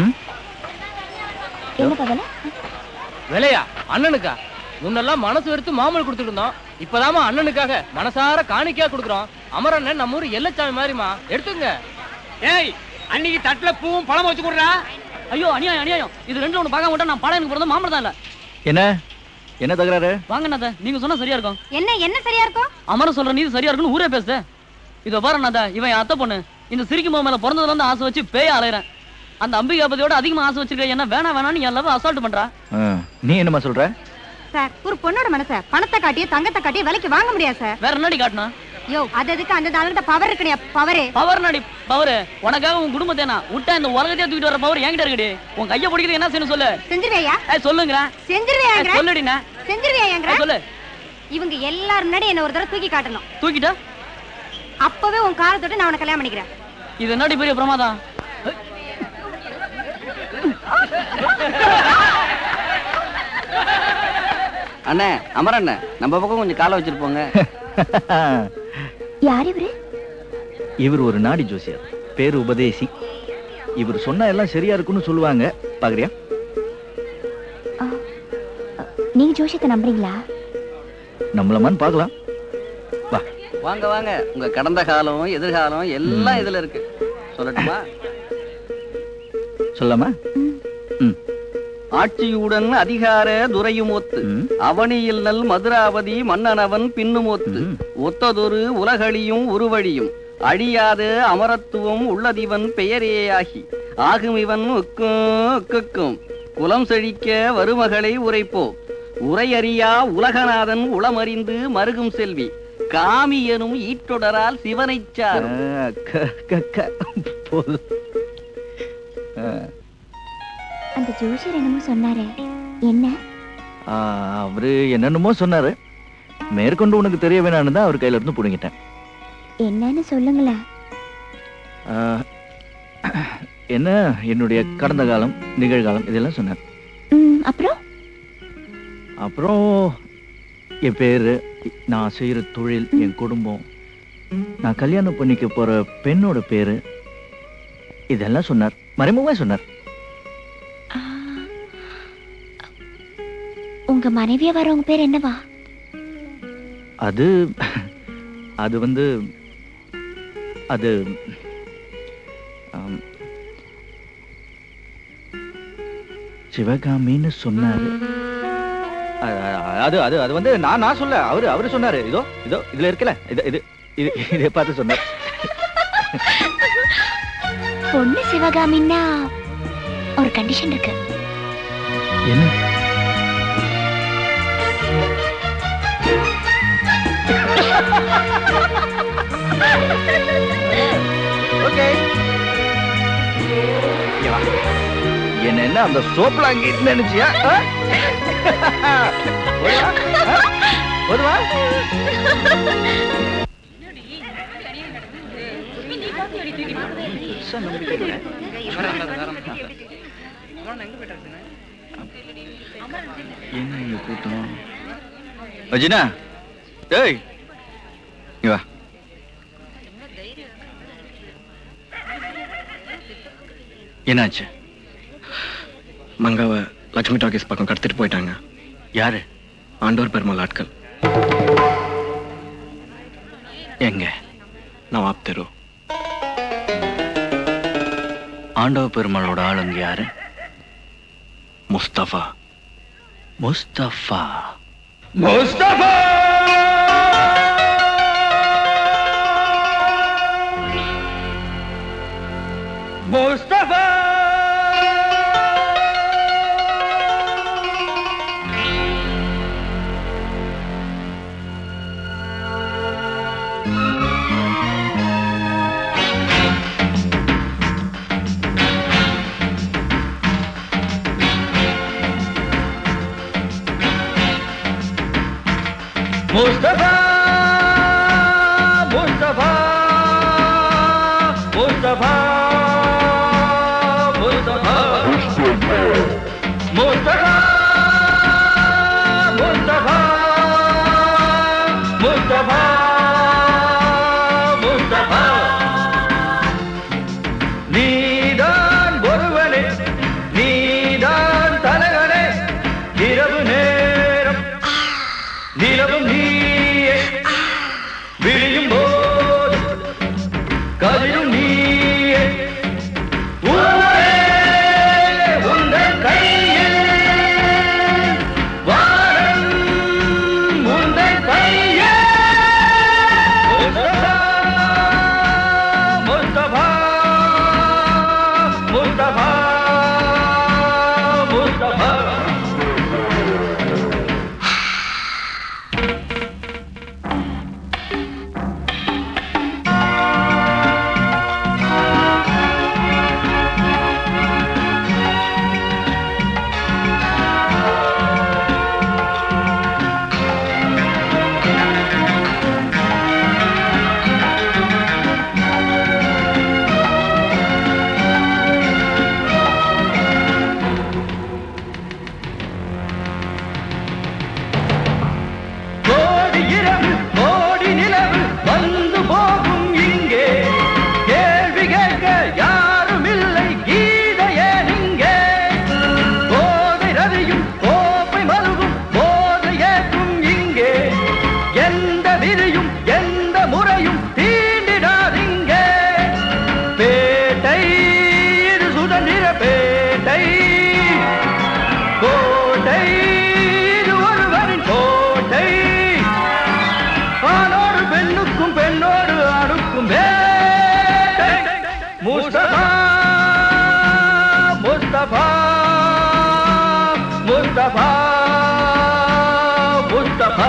S2: என்ன பதல
S6: விலையா? அண்ணனுக்கா? முன்னெல்லாம் மனசு வெறுத்து மாமூல் கொடுத்துட்டு இருந்தோம். இப்பதாமா அண்ணனுக்காக மனசார காணிக்கையா கொடுக்குறோம். அமரன் நம்ம ஊர் எல்லச்சாமி மாதிரிமா, எடுத்துங்க. ஏய், அன்னைக்கு தட்டுல பூவும் பழம் வச்சு கொடுறா.
S1: ஐயோ அநியாயம் அநியாயம். இது 2 ஒண்ணு பார்க்க மாட்டா. நான் பாடம் பிறந்த மாமன் தான் இல்ல.
S3: என்ன தகராறு?
S1: வாங்க நீங்க சொன்னா சரியா இருக்கும்.
S2: என்ன சரியா இருக்கும்?
S1: அமரன் சொல்ற நீதி சரியா இருக்குன்னு ஊரே பேசுது. இதோ பாரு நாதா, இவன் என் அத்தை பொண்ணு. இந்த சிரிக்கும் மேல பிறந்ததுல இருந்து ஆசை வச்சு பேய அலையறேன். அந்த அம்பிகாபதியோட அதிகமா ஆசை வச்சிருக்க என்ன வேணான்னு என் லவ் அசால்ட் பண்றா.
S3: நீ என்னமா சொல்ற?
S2: சார், ஒரு பொண்ணோட மனச பணத்தை காட்டியே தங்கத்தை காட்டியே விலைக்கு வாங்க முடியாது சார்.
S1: வேற என்னடி காட்டணும்?
S2: யோ, அதுக்கு அந்த நாளுக்கு பவர் இருக்குனியா? பவர்
S1: நடி பவர். உனக்காக உன் குடும்பத்தை நான் விட்டா இந்த உலகத்தையே தூக்கிட்டு வர பவர் என்கிட்ட இருக்குடி. உன் கையை பிடிக்கிறது என்ன செய்யணும் சொல்லு.
S2: செஞ்சிருவேயா?
S1: சொல்லுங்க.
S2: செஞ்சிருவேயா?
S1: சொல்லுடினா.
S2: செஞ்சிருவேயா?
S1: சொல்லு.
S2: இவங்க எல்லாரும் முன்னாடி என்ன ஒரு தடவை தூக்கி காட்டணும்.
S1: தூக்கிட்டா
S2: அப்பவே உன் காலை தொட்டு நான் உனக்கு கல்யாணம் பண்ணிக்கிறேன்.
S1: இது என்னடி பெரிய பிரமாதம். அண்ணே, அமரண்ணே, நம்ம பக்கம் கொஞ்சம் காலை வச்சிருப்போங்க.
S2: யார் இவரு?
S3: இவர் ஒரு நாடி ஜோசியர், பேரு உபதேசி. இவர் சொன்னா எல்லாம் சரியா இருக்குன்னு சொல்லுவாங்க. பாக்குறியா?
S2: நீங்க ஜோசியத்தை நம்புறீங்களா?
S3: நம்மளமான்னு பாக்கலாம். வா
S1: வாங்க வாங்க. உங்க கடந்த காலம் எதிர்காலம் எல்லாம் இதுல இருக்கு. சொல்லட்டுமா?
S3: சொல்லாமா?
S1: ஆட்சியுடன் அதிகார துரையுமொத்து அவனியில் நல் மதுராவதி மன்னனவன் பின்னுமொத்து ஒத்ததொரு உலகளியும் உருவழியும் அழியாத அமரத்துவம் உள்ளதிவன் பெயரேயாகி ஆகும் இவன் உக்கும் குலம் செழிக்க வருமகளை உரைப்போ உரையறியா உலகநாதன் உளமறிந்து மருகும் செல்வி காமி எனும் ஈற்றொடரால் சிவனை சாரும்.
S2: அந்த ஜோசியர் என்னமோ சொன்னாரே, என்ன?
S3: அவரு என்னென்னமோ சொன்னாரு. மேற்கொண்டு உனக்கு தெரிய வேணான்னு தான் அவர் கையில இருந்து புடுங்கிட்டேன்.
S2: என்னன்னு சொல்லுங்களேன்.
S3: என்ன என்னுடைய கடந்த காலம், நிகழ்காலம் இதெல்லாம் சொன்னார்.
S2: அப்புறம்
S3: அப்புறம் என் பேரு, நான் செய்யற தொழில், என் குடும்பம், நான் கல்யாணம் பண்ணிக்க போற பெண்ணோட பேரு இதெல்லாம் சொன்னார். மறைமுகமா சொன்னார்.
S2: உங்க மனைவியா வரவங்க பேர் என்னவா?
S3: அது அது வந்து அது சிவகாமின்னு சொன்னாரு. அது அது அது வந்து நான் சொல்ல, அவரு சொன்னாரு. இதோ இதோ இதுல இருக்கல, இதை பார்த்து சொன்னார்.
S2: பொண்ணு சிவகாமின்னா ஒரு கண்டிஷன் இருக்கு.
S3: என்ன? ஓகே, என்ன அந்த சோப்ல அங்க நினைச்சியா? என்ன இங்க கூட்டம்? அஜினா, டேய் இங்க வா. என்னாச்சு?
S12: மங்காவை லட்சுமி டாக்கீஸ் பக்கம் கடத்திட்டு போயிட்டாங்க.
S3: யாரு?
S12: ஆண்டவர் பெருமாள் ஆட்கள்.
S3: எங்க?
S12: நவாப் தெரு.
S3: ஆண்டவ பெருமாளோட ஆளுங்க யாரு?
S12: Mustafa.
S3: Mustafa
S4: Mustafa Mustafa Mustafa, Mustafa, Mustafa, Mustafa, Mustafa, Mustafa, Mustafa, Mustafa. நீதான் ஒருவனே, நீதான் தலைவனே, இரவு நேரம் நிலவும் நீயே, விழியும் போது கதிரும் நீயே, ஊரே உந்தன் கையில், வானம் உந்தன் கையில். முஸ்தபா, முஸ்தபா, முஸ்தபா, முஸ்தபா. கோடி இரவு கோடி நிலவு வந்து போகும் இங்கே, கேள்வி கேட்க யாரும் இல்லை, கீதையே இங்கே. கோதை ரவியும் கோப்பை மருகும் போதை ஏற்றும் இங்கே, எந்த விதியும் எந்த முறையும் தீண்டிடாதிங்கே. பேட்டை இது சுதந்திர பேட்டை, கோட்டை இது ஒருவரின் கோட்டை, ஆணோடு பெண்ணுக்கும் பெண்ணோடு ஆணுக்கும் வேட்டை. முஸ்தபா, முஸ்தபா, முஸ்தபா, முஸ்தபா.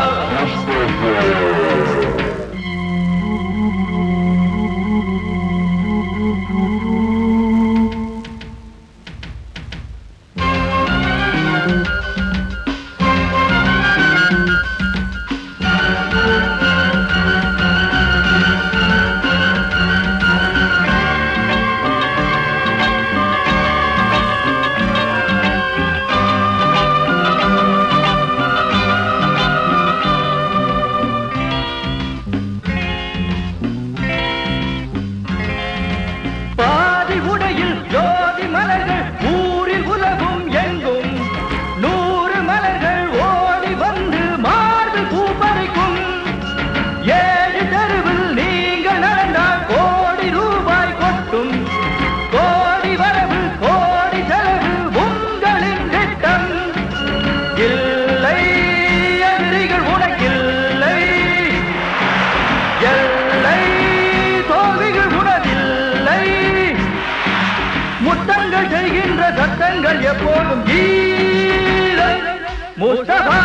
S4: முஸ்தபா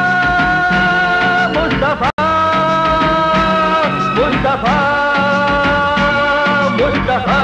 S4: முஸ்தபா முஸ்தபா முஸ்தபா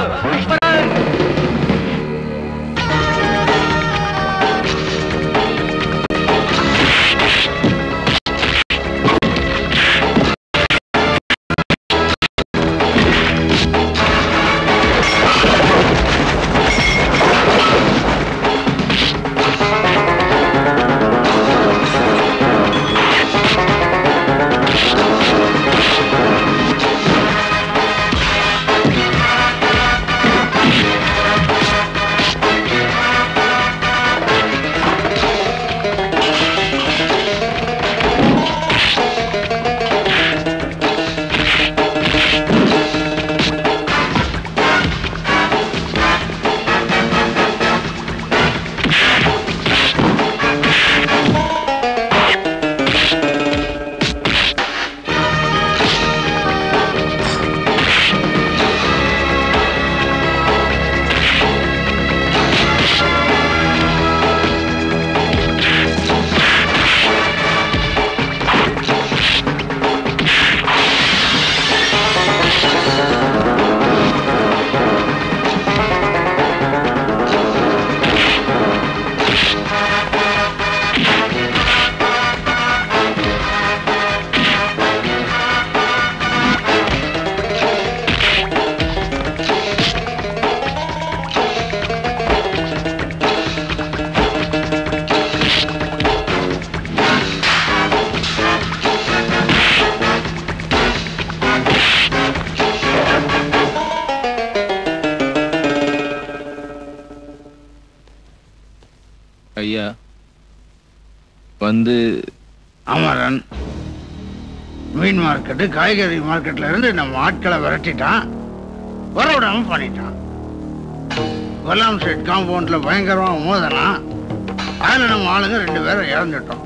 S13: ஐயா வந்து
S10: அமரன் மீன் மார்க்கெட்டு காய்கறி மார்க்கெட்ல இருந்து நம்ம ஆட்களை விரட்டிட்டான், வரவிடாம பண்ணிட்டான். வல்லாம் ஸ்ட்ரீட் காம்பவுண்ட்ல பயங்கரமா மோதனா, அதுல நம்ம ஆளுங்க 2 பேரை இறந்துட்டோம்.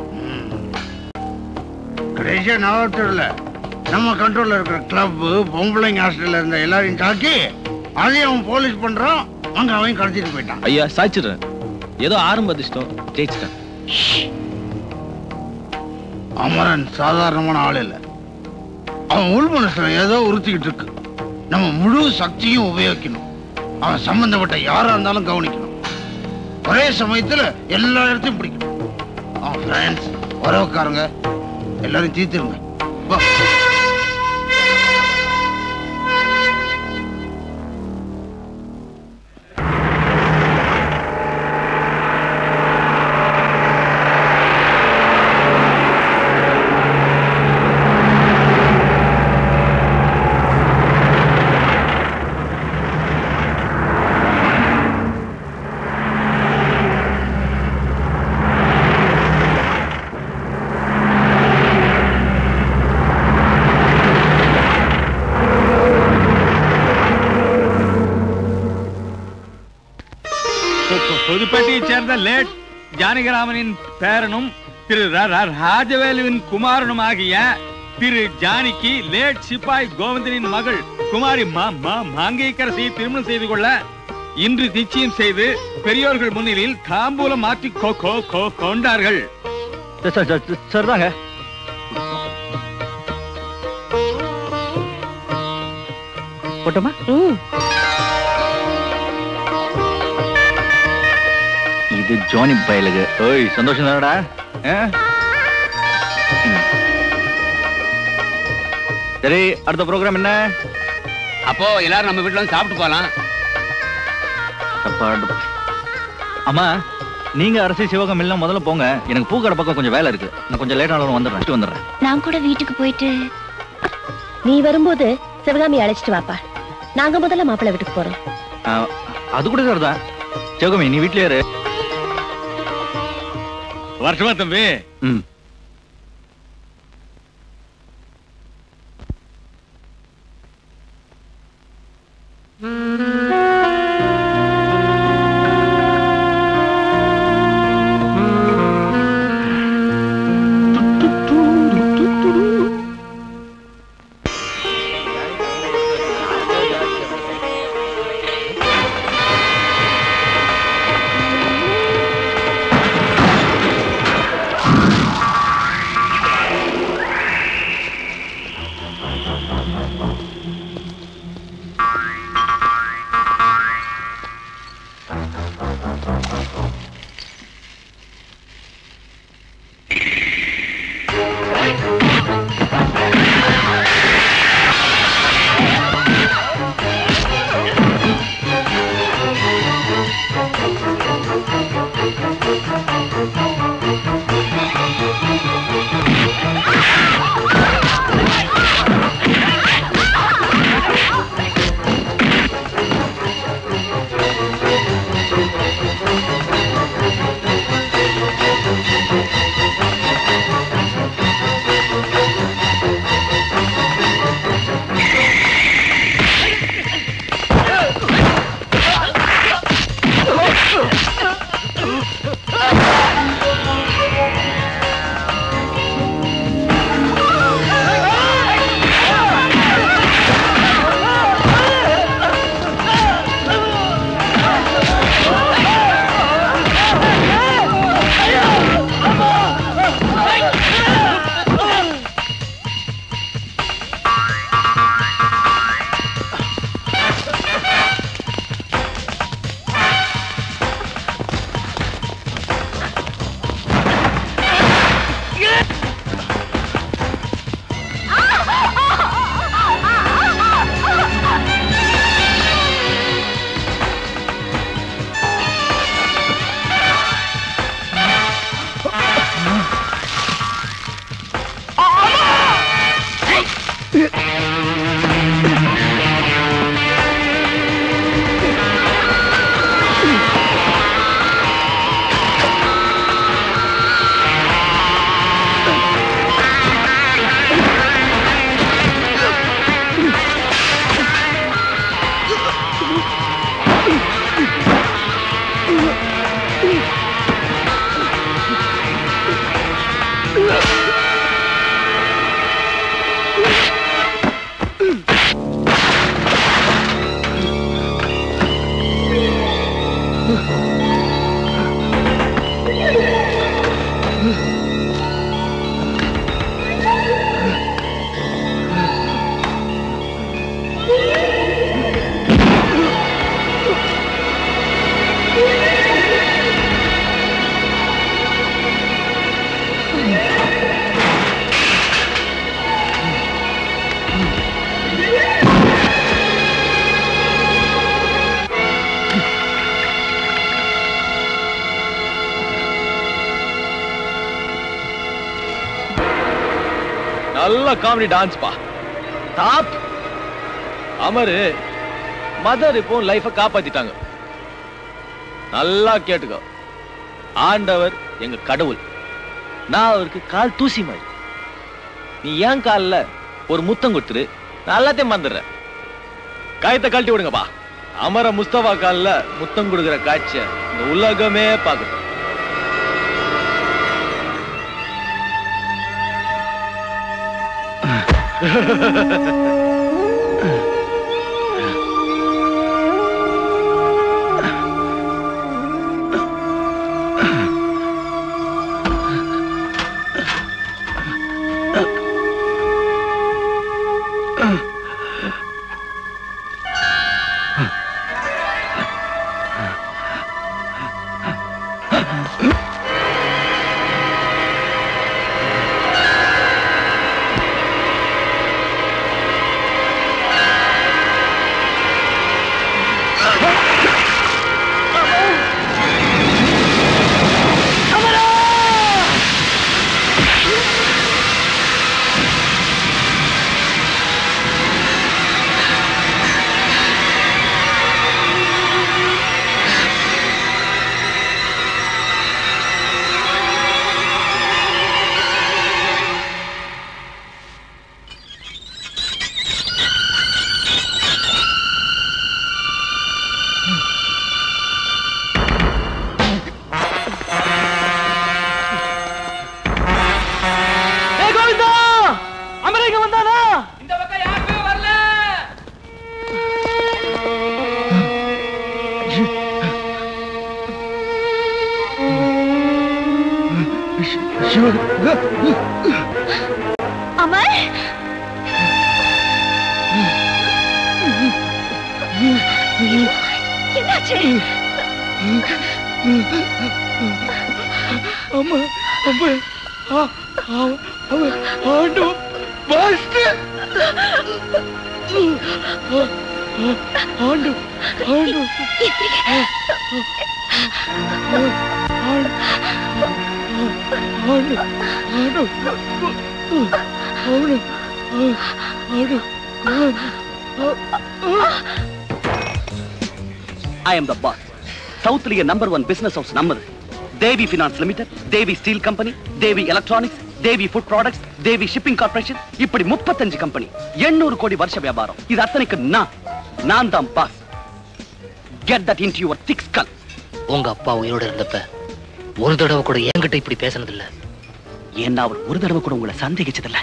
S10: கடைசியா நவத்தூர்ல நம்ம கண்ட்ரோல்ல இருக்கிற கிளப் பொம்பளைங்க ஹாஸ்டல்ல இருந்த எல்லாரையும் தாக்கி அதையும் அவன் போலீஸ் பண்றான், அங்க அவன் கடத்திட்டு போயிட்டான்.
S13: ஐயா சாய்ச்சிடுறேன், ஏதோ ஆரம்ப அதிர்ஷ்டம், ஜெயிச்சிட்டேன்.
S10: அமரன் சாதாரணமான ஆள் இல்ல, அவன் உள் மனசுல ஏதோ உறுத்திக்கிட்டு இருக்கு. நம்ம முழு சக்தியும் உபயோகிக்கணும். அவன் சம்பந்தப்பட்ட யாரா இருந்தாலும் கவனிக்கணும், ஒரே சமயத்துல எல்லா இடத்தையும் பிடிக்கணும். அவன் ஃப்ரெண்ட்ஸ் உறவுக்காரங்க எல்லாரும் தீர்த்துருங்க.
S14: புதுப்பேட்டையைச் சேர்ந்த லேட் ஜானகிராமனின் பேரனும் திரு ராஜவேலுவின் குமாரனும் ஆகிய திரு ஜானிக்கு லேட் சிப்பாய் கோவிந்தனின் மகள் குமாரி மாங்கைக்கரசியை திருமணம் செய்து கொள்ள இன்று நிச்சயம் செய்து பெரியோர்கள் முன்னிலையில் தாம்பூலம் மாற்றி கொண்டார்கள்.
S3: சரிதாங்க. போட்டோமா? இது ஜோனி பயலுக்கு. ஓய் சந்தோஷம் தானடா? சரி, அடுத்த ப்ரோக்ராம் என்ன?
S1: அப்போ எல்லாரும் நம்ம வீட்டுல வந்து சாப்பிட்டு போலாம்.
S3: அம்மா, நீங்க அரசி சிவகாமி எல்லாம் முதல்ல போங்க, எனக்கு பூக்கடை பக்கம் கொஞ்சம் வேலை இருக்கு. நான் கொஞ்சம் லேட்டானாலும் வந்துடுறேன்.
S2: நான் கூட வீட்டுக்கு போயிட்டு.
S15: நீ வரும்போது சிவகாமி அழைச்சிட்டு வாப்பா, நாங்க முதல்ல மாப்பிள்ளை வீட்டுக்கு போறோம்.
S3: அது கூட சரிதான். சிவகாமி நீ வீட்லயே இரு.
S14: வருஷமா தம்பி?
S13: நல்ல காமெடி டான்ஸ் பா டாப். அமரு மதர் இப்போ லைஃப காப்பாத்திட்டாங்க. நல்லா கேட்டுக்கோ, ஆண்டவர் எங்க கடவுள், நான் அவருக்கு கால் தூசி மாதிரி. நீ ஏன் காலில் ஒரு முத்தம் கொடுத்துரு, நான் எல்லாத்தையும் மறந்துடுறேன். காயத்தை கழட்டி விடுங்கப்பா. அமர முஸ்தபா காலில் முத்தம் கொடுக்குற காட்சியை இந்த உலகமே பார்க்கட்டும்.
S2: அமர், என்னாச்சு?
S14: அம்மா அம்மா ஆண்டு மாஸ்டர் ஆண்டு ஆண்டு
S16: I am the boss. Southliya #1 business house number. Devi Finance Limited, Devi Steel Company, Devi Electronics, Devi Food Products, Devi Shipping Corporation. இப்படி 35 கம்பெனி, 800 கோடி வருஷ வியாபாரம். இது அத்தனைக்கு நான் தான் boss. Get that into your thick skull.
S17: உங்க அப்பா உயிரோட இருந்தப்ப ஒரு தடவை கூட என்கிட்ட இப்படி பேசினது இல்ல.
S16: ஏன்னா அவர் ஒரு தடவை கூட உங்களை சந்தேகிச்சதில்ல.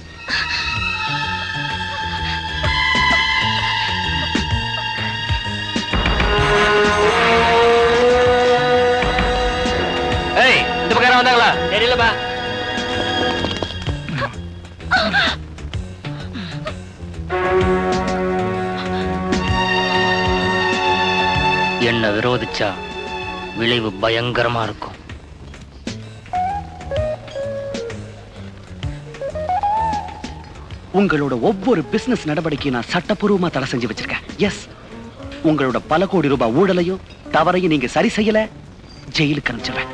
S6: ஏய், இந்த பக்கம் வந்தாங்களா? தெரியலப்பா.
S17: என்ன விரோதிச்சா விளைவு பயங்கரமா இருக்கும்.
S16: உங்களோட ஒவ்வொரு பிசினஸ் நடவடிக்கையை நான் சட்டப்பூர்வமா தடை செஞ்சு வச்சிருக்கேன். எஸ், உங்களோட பல கோடி ரூபாய் ஊழலையும் தவறையும் நீங்க சரி செய்யல, ஜெயிலுக்கு அனுப்பிச்சிடுவேன்.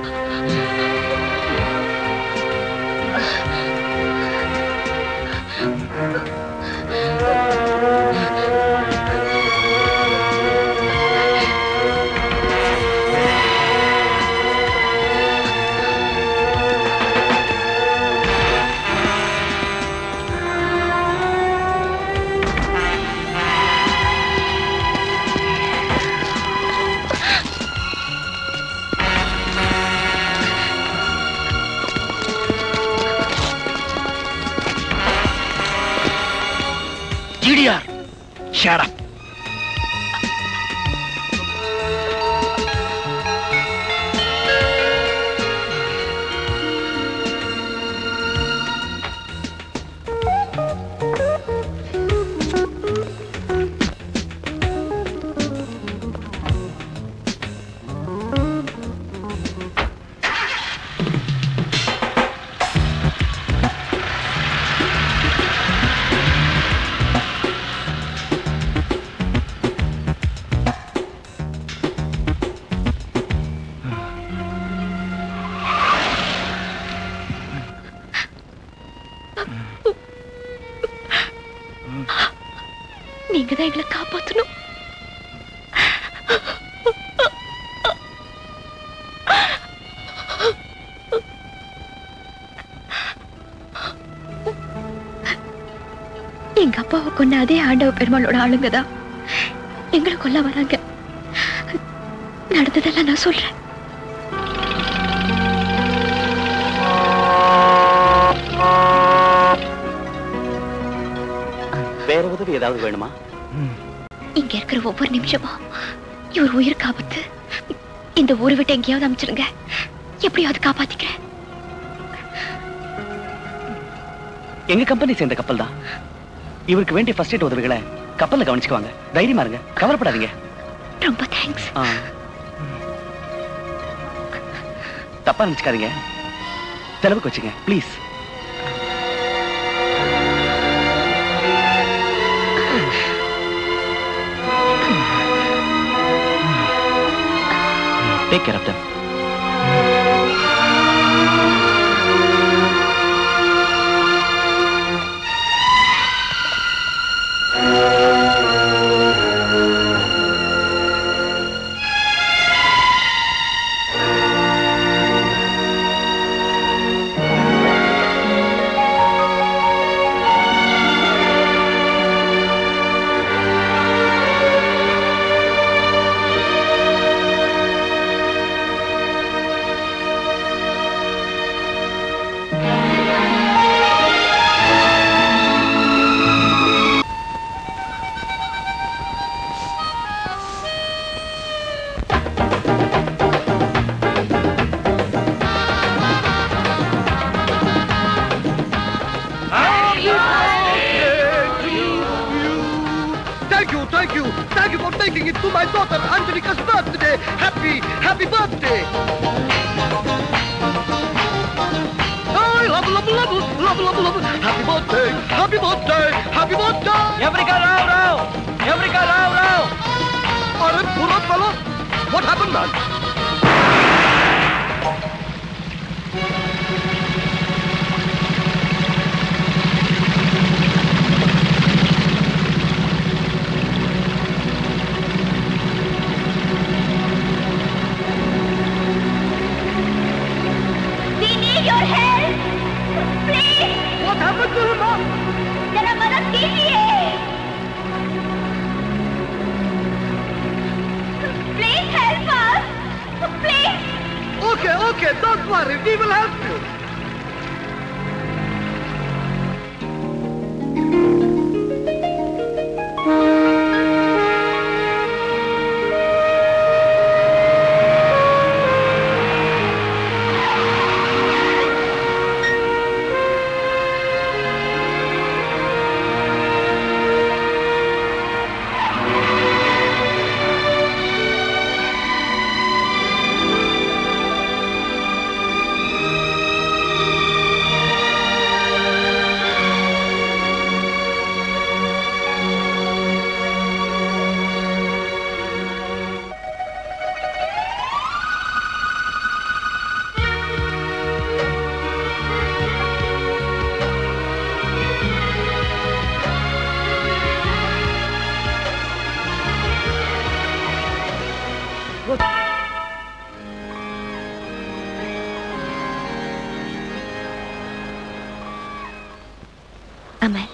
S16: Shut up.
S15: நீங்க தான் எங்களை காப்பாத்தணும். எங்க அப்பாவை கொன்ன அதே ஆண்டவ பெருமாளோட ஆளுங்க தான் எங்களை கொல்ல வராங்க. நடந்ததெல்லாம் நான் சொல்றேன்.
S16: வேற உதவி ஏதாவது வேணுமா?
S15: இங்க இருக்கிற ஒவ்வொரு நிமிஷமும் இவர் உயிருக்கு ஆபத்து. இந்த ஊரை விட்டு எங்கேயாவது அமைச்சிருங்க, எப்படியாவது காப்பாத்திக்கிறேன்.
S16: எங்க கம்பெனி சேர்ந்த கப்பல் தான். இவருக்கு வேண்டிய ஃபர்ஸ்ட் எய்ட் உதவிகளை கப்பல்ல கவனிச்சுக்குவாங்க. தைரியமா இருங்க, கவலைப்படாதீங்க.
S15: ரொம்ப தேங்க்ஸ்.
S16: தப்பா நினைச்சுக்காதீங்க, செலவுக்கு வச்சுங்க please. Take care of them.
S18: Thank you for taking it to my daughter Angelica's birthday. Happy birthday. I love Happy birthday! Happy birthday! Happy birthday!
S6: Eureka, Rao! Eureka, Rao!
S18: Are poor fellow! What happened, man?
S2: We need your help! Please!
S18: What happened to him, ma'am?
S2: जरा मदद कीजिए! Please help us! Please!
S18: Okay, don't worry, we will help you.
S15: Amar,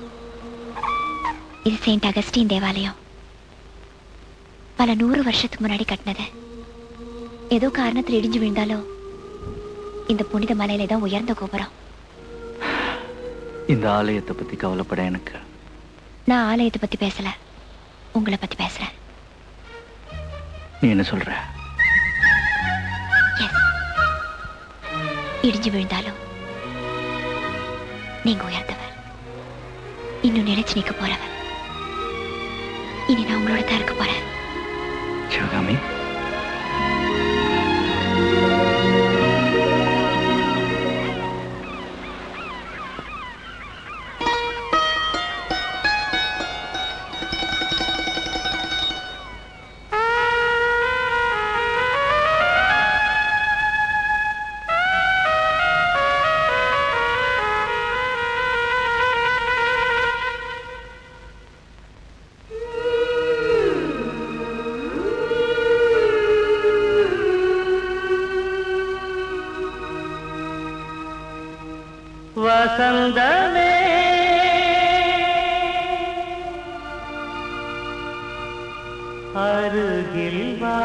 S15: இது Saint Augustine தேவாலயம். பல 100 வருஷத்துக்கு முன்னாடி கட்டினது. ஏதோ காரணத்தில் இடிஞ்சு விழுந்தாலும் இந்த புனித மலையில தான் உயர்ந்த கோபுரம்.
S3: இந்த ஆலயத்தை பத்தி கவலைப்பட எனக்கு.
S15: நான் ஆலயத்தை பத்தி பேசல, உங்களை பத்தி பேசுறேன்.
S3: நீ என்ன சொல்ற?
S15: இடிஞ்சு விழுந்தாலும் நீங்க உயர்ந்தவர், இன்னும் நினைச்சு நிக்க போறவர். இனி நான் உங்களோட தான் இருக்க போறேன்.
S3: சிவகாமி,
S19: வசந்தமே அருகில் வா,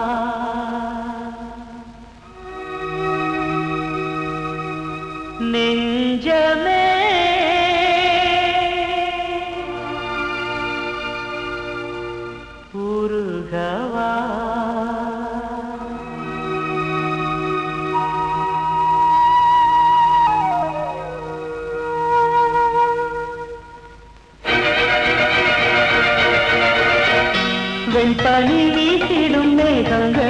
S19: நெஞ்சமே உருகவா. வெண்பனி வீசிடும் மேகங்கள்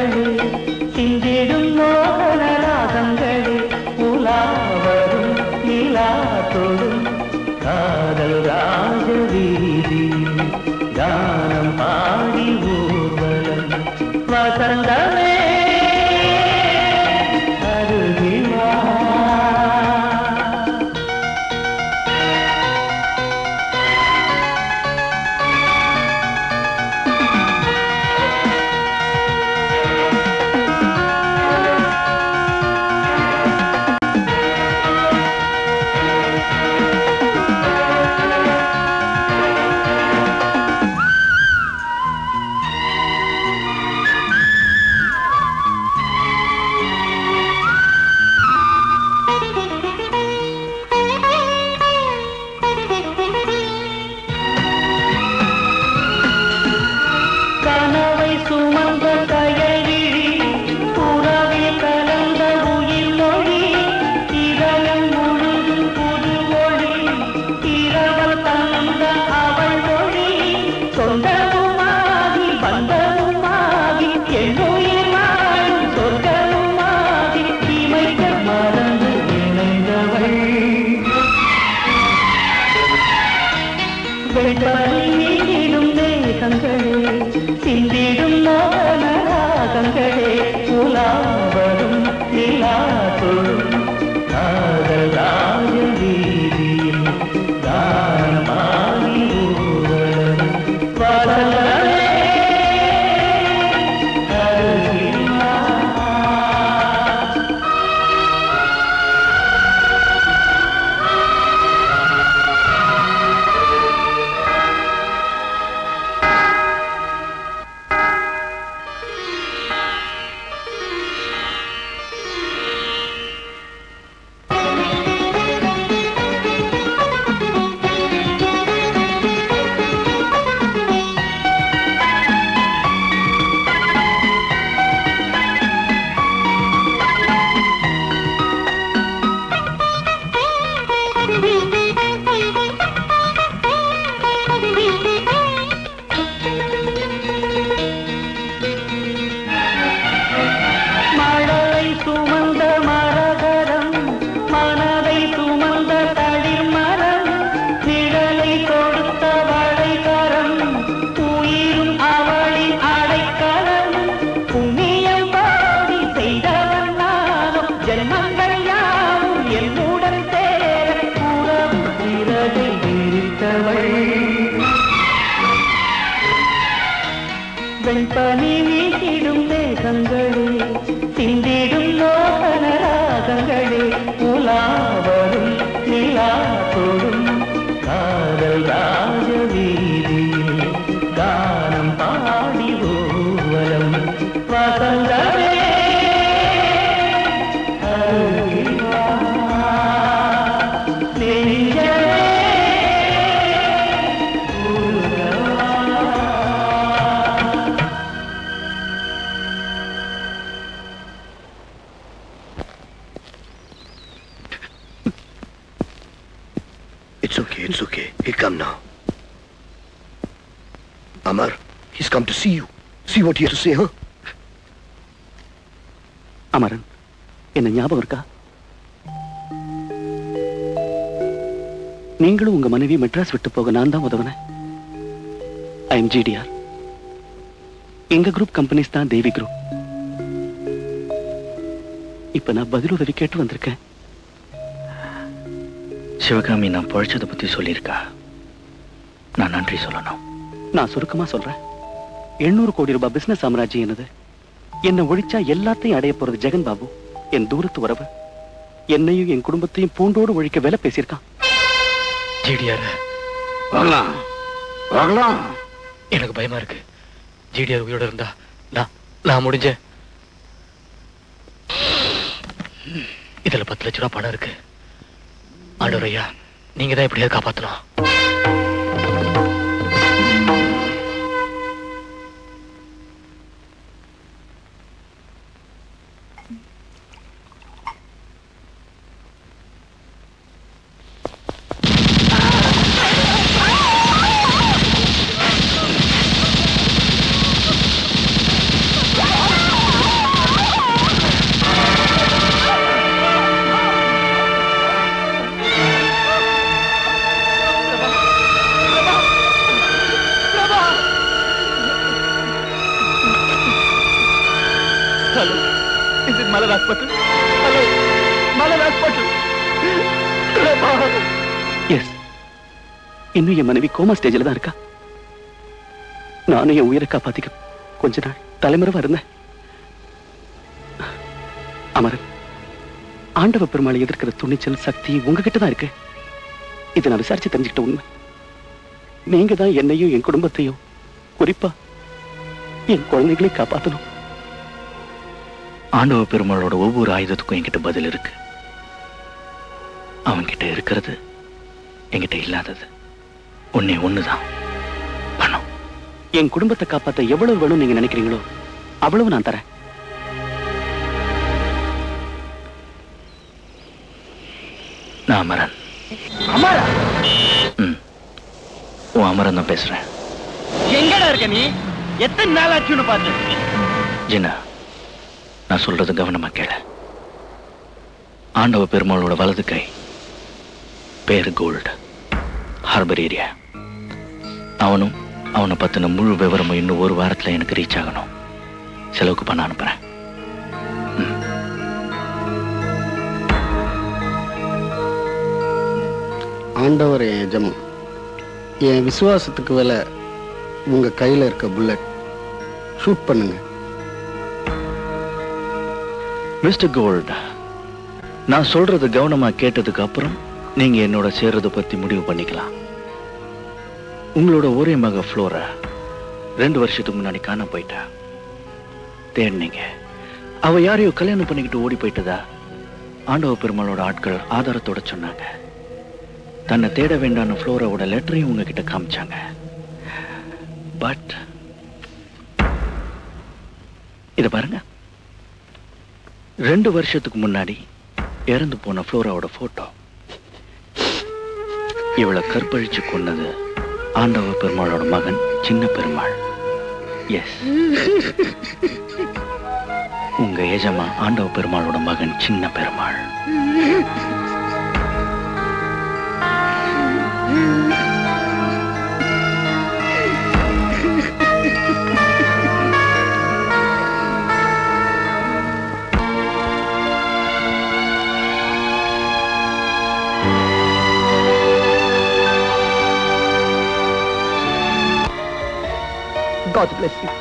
S19: வெண்பனியிடும் மேகங்களே சிந்திடும் மோகனராகங்களே உலாவரும் நிலா தொழும் காதல் ராஜ வீதியில் தானமாகி ஊர்வலம் வளரவே வெண்பனி வீசிடும் மேகங்களே சிந்திடும் மோகனராகங்களே உலாவரும் நிலா தொடும் காதல் ராஜ வீதியில் கானம் பாடி ஊர்வலம் வசந்தமே
S20: It's okay. He'll come now. Amar, he's come to see you. See what he has to say, huh?
S16: Amaran, என்ன ஞாபகம் இருக்கா? நீங்களும் உங்க மனைவி மெட்ராஸ் விட்டு போக நான் தான் உதவுனேன். I am GDR. எங்க குரூப் கம்பெனிஸ் தான் தேவி குரூப். இப்ப நான் பதில் உதவி கேட்டு வந்திருக்கேன்.
S3: சிவகாமி நான் பழிச்சதை பத்தி சொல்லியிருக்கா. நான் நன்றி சொல்லணும்.
S16: நான் சுருக்கமா சொல்றேன். 800 கோடி ரூபாய் பிசினஸ் சாம்ராஜ்யம் என்னது. என்ன ஒழிச்சா எல்லாத்தையும் அடைய போறது ஜெகன் பாபு, என் தூரத்து உறவு. என்னையும் என் குடும்பத்தையும் பூண்டோடு ஒழிக்க வேலை பேசியிருக்கான்.
S5: ஜிடிஆர் எனக்கு பயமா இருக்கு. ஜிடிஆர் உயிரோட இருந்தா நான் முடிஞ்சேன். இதுல 10 லட்சம் ரூபாய் பணம் இருக்கு. ஆண்டவரையா, நீங்க தான் எப்படியாவது காப்பாத்தணும்.
S16: இன்னும் என் மனைவி கோமா ஸ்டேஜில் தான் இருக்கா. நானும் என் உயிரை காப்பாத்திக்க கொஞ்ச நாள் தலைமறைவா இருந்தேன். அமரன், ஆண்டவ பெருமாளை எதிர்க்கிற துணிச்சல் சக்தி உங்ககிட்ட தான் இருக்கு. இதை நான் விசாரிச்சு தெரிஞ்சுக்கிட்ட உண்மை. நீங்க தான் என்னையும் என் குடும்பத்தையும் குறிப்பா என் குழந்தைகளையும் காப்பாற்றணும்.
S3: ஆண்டவ பெருமாளோட ஒவ்வொரு ஆயுதத்துக்கும் என்கிட்ட பதில் இருக்கு. அவன்கிட்ட இருக்கிறது என்கிட்ட இல்லாதது ஒண்ணுதான், பணம்.
S16: என் குடும்பத்தை காப்பாற்ற எவ்வளவு வேணும் நீங்க நினைக்கிறீங்களோ அவ்வளவு நான் தரேன்.
S3: நான் அமரன். உன் அமரன் தான் பேசுறேன்.
S1: எங்கடா இருக்க நீ? எத்தனை நாள் ஆச்சுன்னு பார்த்து.
S3: ஜின்னா, நான் சொல்றது கவனமா கேள. ஆண்டவ பெருமாளோட வலது கை, பேரு கோல்டு, ஹார்பர் ஏரியா. அவனும் அவனை பத்தின முழு விவரமும் இன்னும் ஒரு வாரத்துல எனக்கு ரீச் ஆகணும். செலவுக்கு பண்ண அனுப்புறேன்.
S11: ஆண்டவர் என் எஜமா, என் விசுவாசத்துக்கு வேலை உங்க கையில இருக்க புல்லட். ஷூட் பண்ணுங்க.
S3: மிஸ்டர் கோல்ட், நான் சொல்றது கவனமா கேட்டதுக்கு அப்புறம் நீங்க என்னோட சேர்றதை பத்தி முடிவு பண்ணிக்கலாம். உங்களோட ஒரே மக ஃப்ளோரா 2 வருஷத்துக்கு முன்னாடி காண போயிட்டா. தேடினீங்க, அவ யாரையோ கல்யாணம் பண்ணிக்கிட்டு ஓடி போயிட்டதா ஆண்டவ பெருமாளோட ஆட்கள் ஆதாரத்தோட சொன்னாங்க. தன்னை தேட வேண்டான ஃப்ளோராவோட லெட்டரையும் உங்ககிட்ட காமிச்சாங்க. பட் இத பாருங்க, 2 வருஷத்துக்கு முன்னாடி இறந்து போன ஃப்ளோராவோட போட்டோ. இவளை கற்பழிச்சு கொன்னது ஆண்டவ பெருமாளோட மகன் சின்ன பெருமாள். எஸ், உங்க எஜமா ஆண்டவ பெருமாளோட மகன் சின்ன பெருமாள்.
S18: God bless you.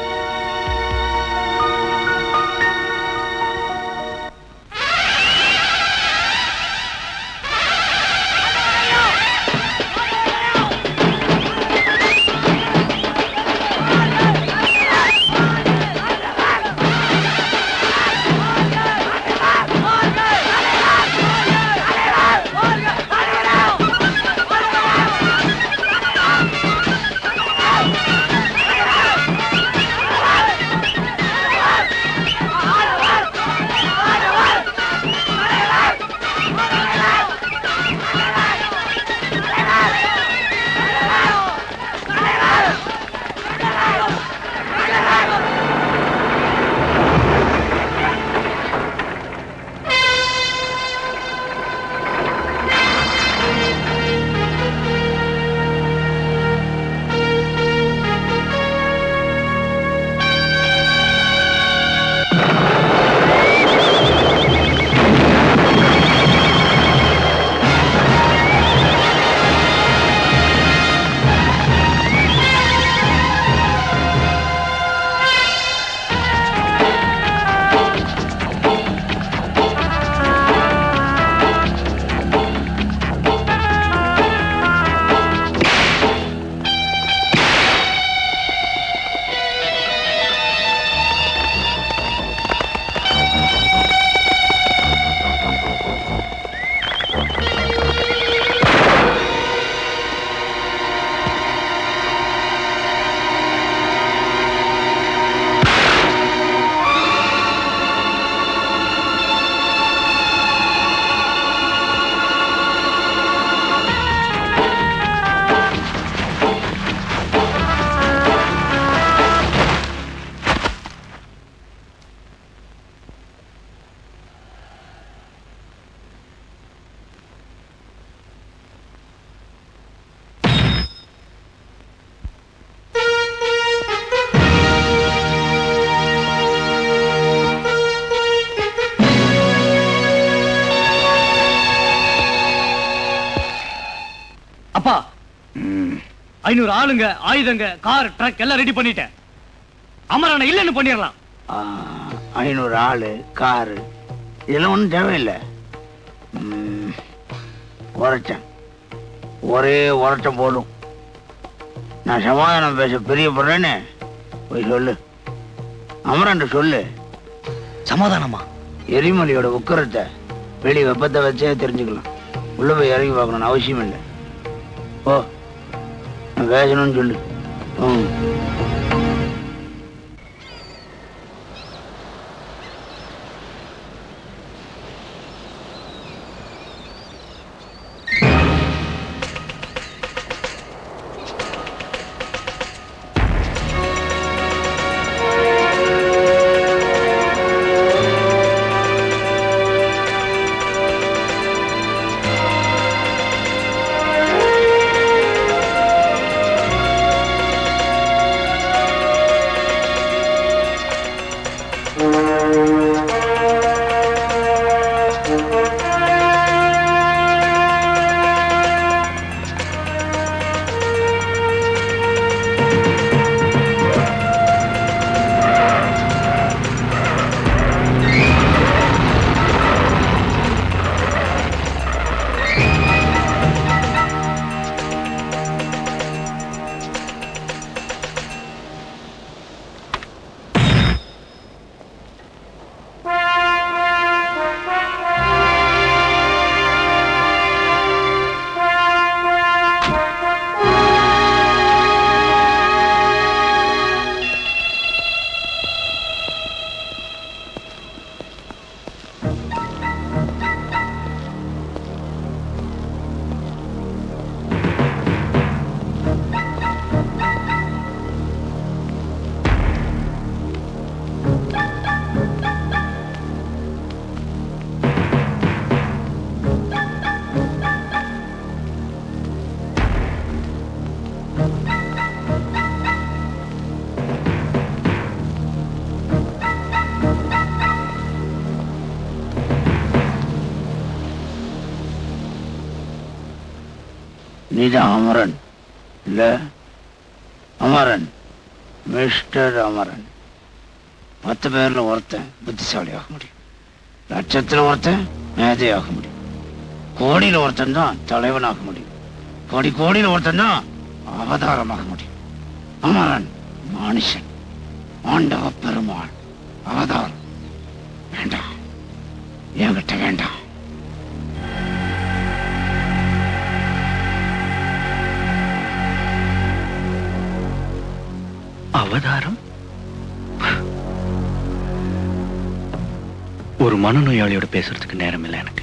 S6: அப்பா, 500 ஆளுங்க, ஆயுதங்க, கார், ட்ரக் எல்லாம் ரெடி பண்ணிட்டேன். அமரனை இல்லன்னு பண்ணிடலாம்.
S10: 500 ஆளு, காரு, இதெல்லாம் ஒன்றும் தேவையில்லை. உரைச்சேன், ஒரே உரைச்சம் போடும். நான் சமாதானம் பேச பிரியப்படுறேன்னு போய் சொல்லு. அமரன் சொல்லு.
S17: சமாதானமா?
S10: எரிமலையோட உக்கரத்தை வெளி வெப்பத்தை வச்சே தெரிஞ்சுக்கலாம். உள்ள போய் இறங்கி பார்க்கணும்னு அவசியம் இல்லை. ஓ, நான் பேசணும்னு சொல்லு. நீதான் அமரன் இல்ல? அமரன், மிஸ்டர் அமரன். 10 பேர்ல ஒருத்தன் புத்திசாலி ஆக முடியும், லட்சத்துல ஒருத்தன் மேதையாக முடியும், கோடியில ஒருத்தன் தான் தலைவனாக முடியும், கோடியில ஒருத்தன் தான் அவதாரமாக முடியும். அமரன் மனுஷன், ஆண்டவ பெருமாள் அவதாரம். வேண்டாம், என்கிட்ட வேண்டாம்.
S3: அவதாரம்? ஒரு மனநோயாளியோட பேசுறதுக்கு நேரம் இல்லை எனக்கு.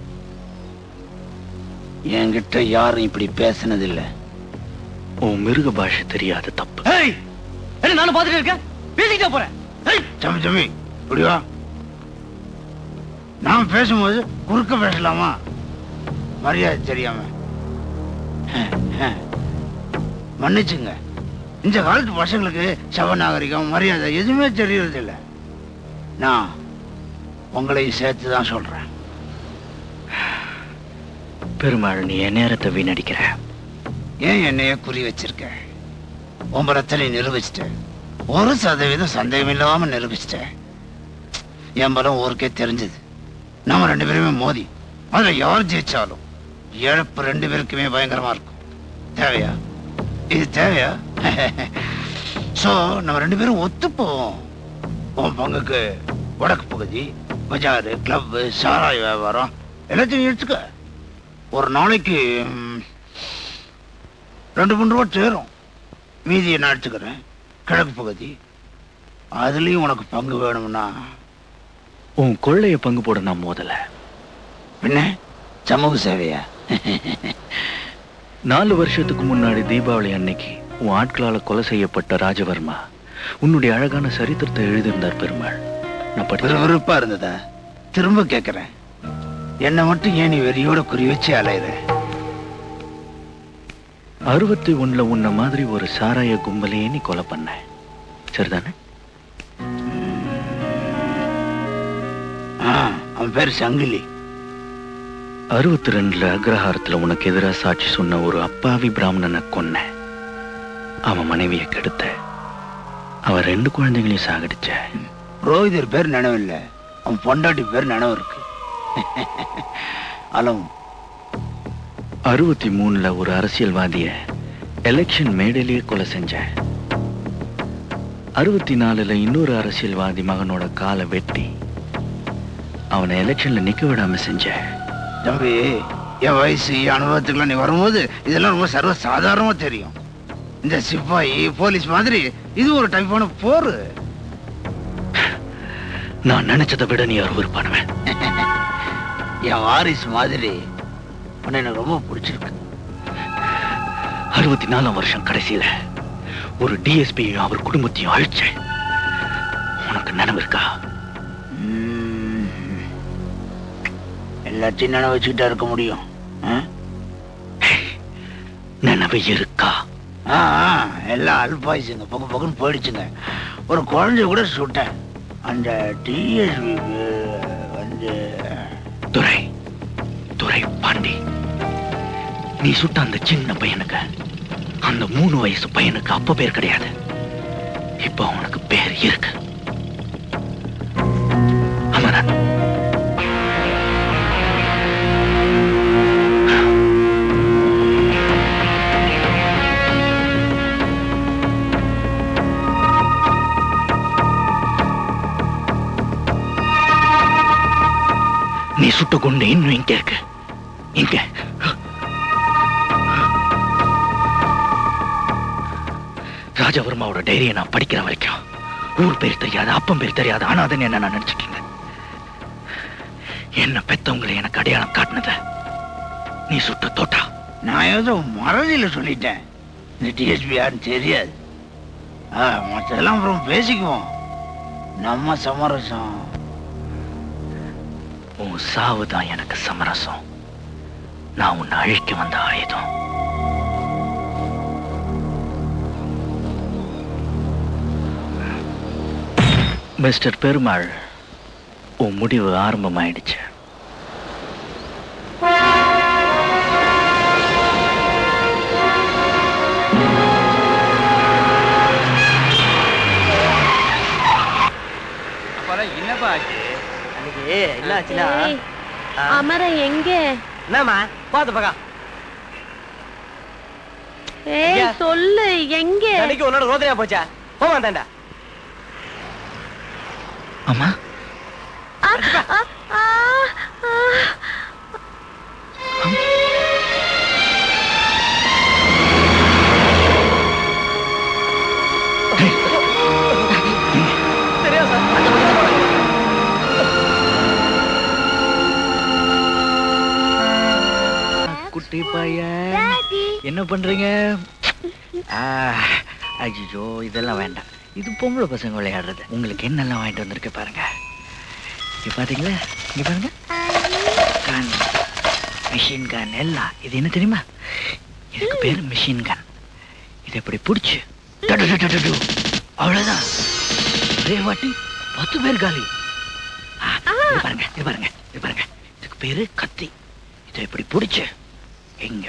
S10: என்கிட்ட யாரும் இப்படி பேசினதில்லை.
S3: உன் மிருக பாஷை தெரியாத தப்பு.
S1: என்ன நானும் பார்த்துட்டு இருக்கேன், பேசிக்கிட்டே போறேன்.
S10: தம்பி இப்படி வா. நான் பேசும்போது குறுக்க பேசலாமா? மரியாதை தெரியாம மன்னிச்சுங்க. இந்த காலத்து பசங்களுக்கு சவநாகரிகம் மரியாதை எதுவுமே தெரியறது இல்லை. நான் உங்களையும் சேர்த்து தான் சொல்றேன்.
S3: பெருமாள், நீ என் நேரத்தை வீணடிக்கிற.
S10: ஏன் என்னைய குறி வச்சிருக்க? உம்பரத்தை நிரூபிச்சிட்ட. 1% சந்தேகம் இல்லாம நிரூபிச்சிட்ட. என் பலம் ஊருக்கே தெரிஞ்சது. நம்ம 2 பேருமே மோதி அதுல யார் ஜெயிச்சாலும் இழப்பு 2 பேருக்குமே பயங்கரமா இருக்கும். தேவையா? இது தேவையா? சோ நம்ம 2 பேரும் ஒத்து போவோம். உன் பங்குக்கு வடக்கு பகுதி, பஜாரு, கிளப், சாராய வியாபாரம் எல்லாத்தையும் எடுத்துக்க. ஒரு நாளைக்கு 2-3 ரூபா சேரும். மீதியை நான் எடுத்துக்கிறேன். கிழக்கு பகுதி, அதுலயும் உனக்கு பங்கு வேணும்னா
S3: உன் கொள்ளைய பங்கு போட நான் மோதல.
S10: என்ன சமூக சேவையா?
S3: 4 வருஷத்துக்கு முன்னாடி தீபாவளி அன்னைக்கு உன் ஆட்களால கொலை செய்யப்பட்ட ராஜவர்மா உன்னுடைய அழகான சரித்திரத்தை எழுதியிருந்தார் பெருமாள். நான்
S10: விறுவிறுப்பா இருந்ததா? திரும்ப கேட்கிறேன், என்ன மட்டும் ஏன் நீ வெறியோட குறி வச்சு அலையிற?
S3: 61 உன்ன மாதிரி ஒரு சாராய கும்பலையே நீ கொலை பண்ண, சரிதானே?
S10: அவன் பேர் சங்கிலி.
S3: 62 அக்ரஹாரத்துல உனக்கு எதிராக சாட்சி சொன்ன ஒரு அப்பாவி பிராமணனை கொன்ன. அவன் மனைவியை கெடுத்த. அவன் 2 குழந்தைகளையும் சாகடிச்ச.
S10: புரோகிதர் பேர் நினைவில்லை, அவன் பொண்டாட்டி பேர் நினைவு இருக்கு. அளவும்
S3: 63 ஒரு அரசியல்வாதிய எலெக்ஷன் மேடையிலேயே கொலை செஞ்ச. 64 இன்னொரு அரசியல்வாதி மகனோட காலை வெட்டி அவனை எலெக்ஷன்ல நிக்க விடாம செஞ்ச.
S10: தம்பி, என் வயசு அனுபவத்துக்குலாம் நீ வரும்போது இதெல்லாம் ரொம்ப சர்வ சாதாரணமா தெரியும். இந்த சிப்பாயி போலீஸ் மாதிரி இது ஒரு டைப்பான போர்.
S3: நான் நினைச்சதை விட நீ அருவருப்பானவன்.
S10: என் வாரிசு மாதிரி உன்னை எனக்கு ரொம்ப பிடிச்சிருக்கு.
S3: 64ஆம் வருஷம் கடைசியில ஒரு டிஎஸ்பியையும் அவர் குடும்பத்தையும் அழிச்சேன். உனக்கு நினைவு இருக்கா?
S10: எல்லாத்தையும் நினைவு வச்சுக்கிட்டா இருக்க முடியும்.
S3: நினைவு இருக்கா?
S10: எல்லாம் அல்பாயுசுங்க, பக்கம் பக்கம் போயிடுச்சுங்க. ஒரு குழந்தைய கூட சுட்டேன். அந்த டிஎஸ்பி வந்து
S3: துரை துரை பாண்டி. நீ சுட்ட அந்த சின்ன பையனுக்கு, அந்த 3 வயசு பையனுக்கு அப்ப பேர் கிடையாது. இப்ப அவனுக்கு பேர் இருக்கு. அமரன். நீ சுட்ட கொண்டு இன்னும் இங்க இருக்கு. இங்க ராஜவர்மாவோட டைரியை நான் படிக்கிற வரைக்கும் ஊர் பேர் தெரியாது, அப்பம் பேர் தெரியாது, ஆனாதன்னு என்ன நான் நினைச்சிட்டு இருந்தேன். என்ன பெத்தவங்களை எனக்கு அடையாளம் காட்டினத நீ சுட்ட தோட்டா.
S10: நான் ஏதோ மறதியில சொல்லிட்டேன். இந்த டிஎஸ்பி யாருன்னு தெரியாது. மற்றதெல்லாம் அப்புறம் பேசிக்குவோம். நம்ம சமரசம்.
S3: உன் சாவுதான் எனக்கு சமரசம். நான் உன்னை அழிக்க வந்த ஆயுதம். மிஸ்டர் பெருமாள், உன் முடிவு ஆரம்பமாயிடுச்சு.
S6: என்னாச்சுன்னா
S21: அமரன் எங்க?
S6: என்னம்மா பாத்து பக்கா
S21: ஏய் சொல்லு எங்க?
S6: அன்னைக்கு உன்னோட ரோதனையா போச்சா? போமா தாண்டா.
S5: அம்மா
S3: குட்டி பையன் என்ன பண்றீங்க? ஐயோ இதெல்லாம் வேண்டாம். இது பொம்பளை பசங்க விளையாடுறது. உங்களுக்கு என்னெல்லாம் வாங்கிட்டு வந்திருக்கு பாருங்க. இங்க பாத்தீங்களா? இங்க பாருங்க. கன், மிஷின் கன் எல்லாம். இது என்ன தெரியுமா? இதுக்கு பேரு மிஷின் கன். இதை எப்படி பிடிச்சு அவ்வளவுதான். ஒரே வாட்டி 10 பேர் காலி. இது பாருங்க, இது பாருங்க, இது பாருங்க. இதுக்கு பேரு கத்தி. இதை எப்படி பிடிச்சு இங்க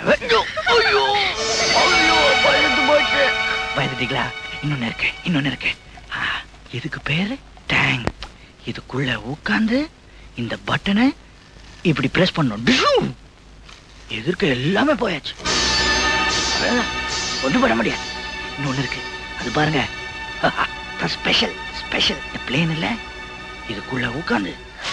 S3: பயந்துட்டீங்களா? இன்னொன்னு இருக்கு, இன்னொன்னு இருக்கு. இதுக்கு பேரு டேங்க். இதுக்குள்ள உட்கார்ந்து இந்த பட்டனை இப்படி பிரஸ் பண்ணணும். எதிர்க்க எல்லாமே போயாச்சு. ஒன்றும் பண்ண முடியாது. இன்னொன்னு இருக்கு, அது பாருங்க. ஸ்பெஷல் ஸ்பெஷல் பிளேன் இல்ல, இதுக்குள்ள உட்கார்ந்து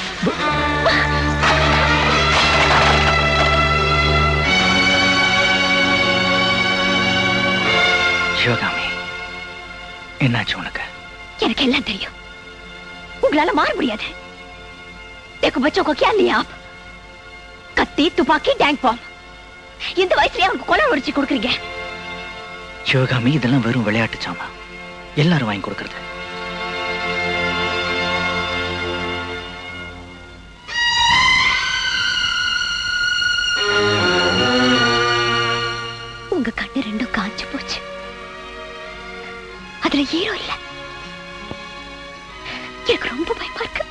S3: சிவகாமி, என்னாச்சு உனக்கு?
S15: எனக்கு எல்லாம் தெரியும். உங்களால மாற முடியாது. देखो बच्चों को क्या लिया आप? கத்தி, துப்பாக்கி, டேங்க் பாம். இந்த வயசுலயே அவனுக்கு கொலை உடைச்சு கொடுக்குறீங்க.
S3: சிவகாமி, இதெல்லாம் வெறும் விளையாட்டு சாமா. எல்லாரும் வாங்கி கொடுக்கறது.
S15: உங்க கண்ணு ரெண்டும் காஞ்சு போச்சு. அதுல ஹீரோ இல்ல. எனக்கு ரொம்ப பயமா இருக்கு.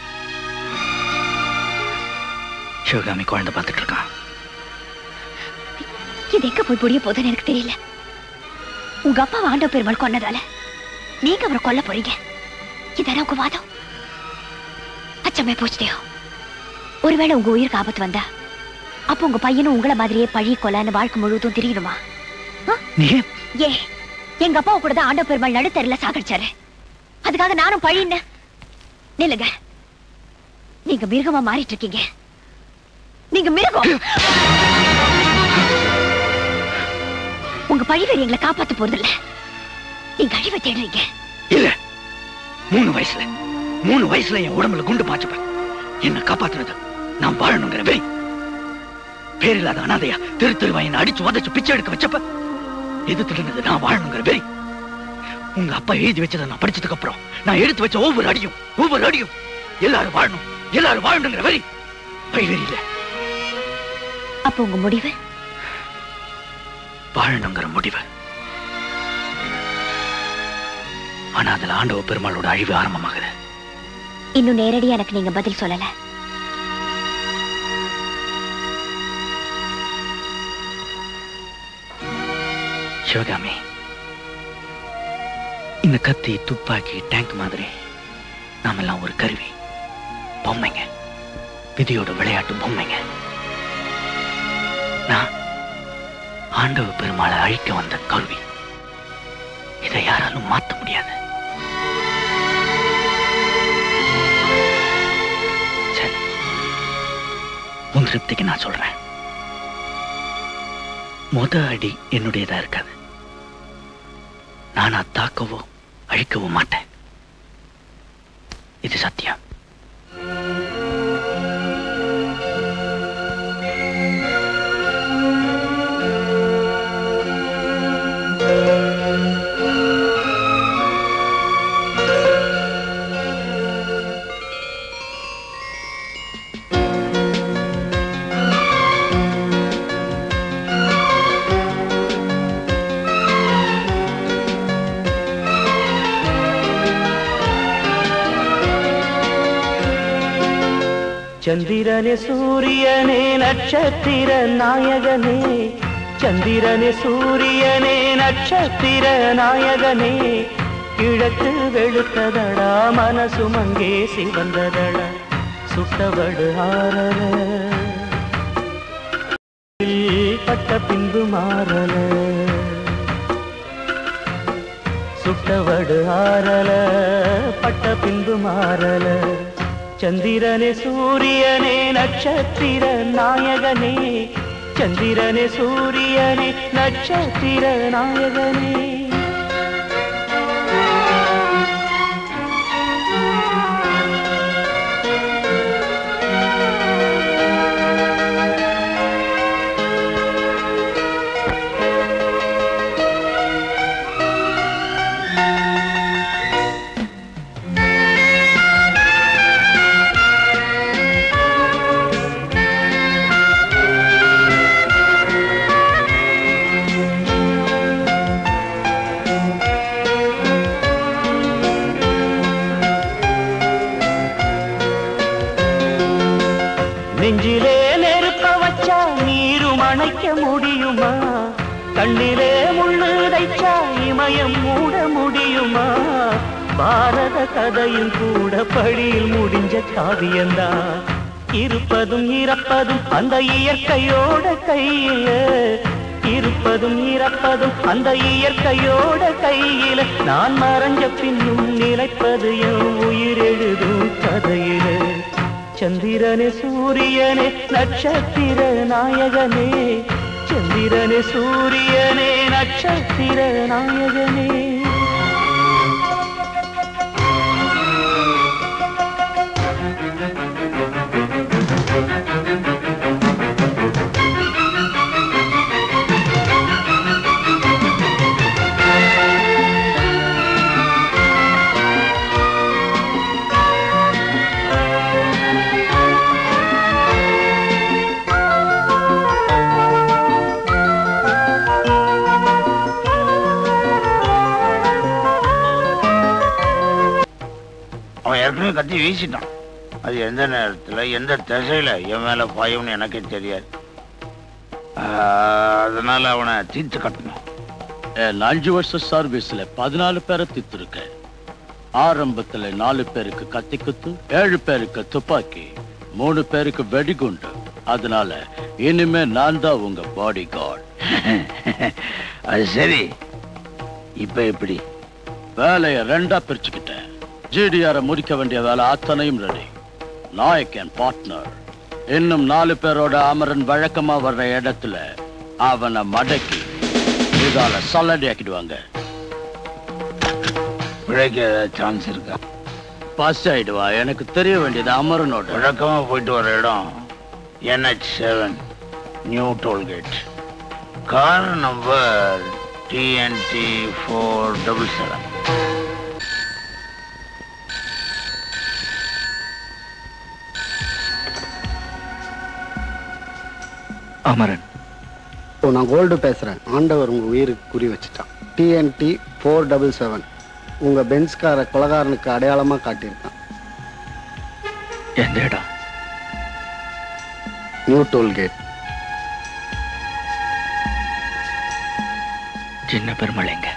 S3: சிவகாமி குழந்தை பார்த்துட்டு இருக்கான்.
S15: இது எங்க போய் முடிய போதுன்னு எனக்கு தெரியல. உங்க அப்பா ஆண்டவ பெருமாள் கொன்னதால நீங்க அவரை கொல்ல போறீங்க. இதான உங்க வாதம்? அச்சமே போச்சுதேயோ. ஒருவேளை உங்க உயிருக்கு ஆபத்து வந்தா அப்ப உங்க பையனும் உங்களை மாதிரியே பழி கொலைன்னு வாழ்க்கை முழுவதும் தெரியணுமா? ஏ, எங்க அப்பாவை கூட தான் ஆண்டவ பெருமாள் நடுத்தரில் சாகடிச்சாரு. அதுக்காக நானும் பழின்னு நில்லுங்க. நீங்க மிருகமா மாறிட்டு இருக்கீங்க. நீங்க மிருகம். உங்க பழிவேறு எங்களை காப்பாத்த போறதில்ல. நீங்க அழிவை தேடுறீங்க.
S3: இல்ல, 3 வயசுல என் உடம்புல குண்டு பாய்ச்சப்ப என்ன காப்பாத்துனது நான் வாழணுங்கிற வெறி. பேரில்லாத அனாதையா தெருவா என்ன அடிச்சு உதச்சு பிச்சை எடுக்க வச்சப்ப எது திருந்தது நான் வாழணுங்கிற வெறி. உங்க அப்பா எழுதி வச்சதை நான் படிச்சதுக்கு அப்புறம் நான் எடுத்து வச்ச ஒவ்வொரு அடியும் எல்லாரும் வாழணுங்கிற வெறி. பைவெறி இல்ல.
S15: அப்ப உங்க முடிவு?
S3: வாழணுங்கிற முடிவு. ஆனா அதுல ஆண்டவ பெருமாளோட அழிவு ஆரம்பமாகுது.
S15: இன்னும் நேரடியா எனக்கு நீங்க பதில் சொல்லல.
S3: சிவகாமி, இந்த கத்தி, துப்பாக்கி, டேங்க் மாதிரி நாமெல்லாம் ஒரு கருவி, பொம்மைங்க, விதியோட விளையாட்டு பொம்மைங்க. நான் ஆண்டவ பெருமாளை அழிக்க வந்த கருவி. இதை யாராலும் மாற்ற முடியாது. சரி, உன் திருப்திக்கு நான் சொல்றேன். முத அடி என்னுடையதா இருக்காது. நானா தாக்கவோ அழிக்கவோ மாட்டேன். இது சத்தியம்.
S19: சந்திரனே சூரியனே நட்சத்திர நாயகனே, சந்திரனே சூரியனே நட்சத்திர நாயகனே, கிழக்கு வெளுத்ததடா மனசு மங்கே சிவந்ததடா, சுட்டவடு ஆறல பட்ட பின்பு மாறல சுட்டவடு ஆறல பட்ட பின்பு மாறல சந்திரனே சூரியனே நட்சத்திர நாயகனே சந்திரனே சூரியனே நட்சத்திர நாயகனே நெஞ்சிலே நெருப்ப வச்சா நீரும் அணைக்க முடியுமா கண்ணிலே முள்ளு தைச்சா இமயம் மூட முடியுமா பாரத கதையும் கூட படியில் முடிஞ்ச காவியந்தான் இருப்பதும் இறப்பதும் அந்த இயற்கையோட கையில இருப்பதும் இறப்பதும் அந்த இயற்கையோட கையில நான் மறைஞ்ச பின்னும் நிலைப்பது என் உயிர் எழுதும் கதையில சந்திரனே சூரியனே நட்சத்திர நாயகனே சந்திரனே சூரியனே நட்சத்திர நாயகனே
S10: கத்தி வீசிட்டான். அது எந்த நேரத்துல எந்த திசையில என் மேல பாயும்னு எனக்கே தெரியாது. அதனால அவனை தீர்த்து கட்டணும்.
S8: 5 வருஷ சர்வீஸ்ல 14 பேரை தீர்த்திருக்க. ஆரம்பத்துல 4 பேருக்கு கத்தி குத்து, 7 பேருக்கு துப்பாக்கி, 3 பேருக்கு வெடிகுண்டு. அதனால இனிமே நான் தான் உங்க பாடி கார்டு.
S10: அது சரி, இப்ப எப்படி?
S8: வேலையை 2ஆ பிரிச்சுக்கிட்டேன். ஜிடிஆரை முடிக்க வேண்டிய வேலை அத்தனையும் ரெடி. நாயக் என் பார்ட்னர். இன்னும் 4 பேரோட அமரன் வழக்கமா வர்ற இடத்துல அவனை மடக்கி இதால சல்லடி ஆக்கிடுவாங்க.
S10: சான்ஸ் இருக்கா?
S8: பாஸ் ஆயிடுவா. எனக்கு தெரிய வேண்டியது அமரனோட
S10: வழக்கமா போயிட்டு வர இடம் NH7 new tollgate. Car number TNT 477.
S5: அமரன்,
S11: நான் கோல்டு பேசுறேன். ஆண்டவர் உங்க உயிருக்கு குறி வச்சுட்டான். TNT 477 உங்க பென்ஸ்கார கொலகாரனுக்கு அடையாளமா காட்டியிருக்கான்.
S5: எந்த இடம்?
S11: New tollgate.
S5: சின்ன பெருமாள் எங்க?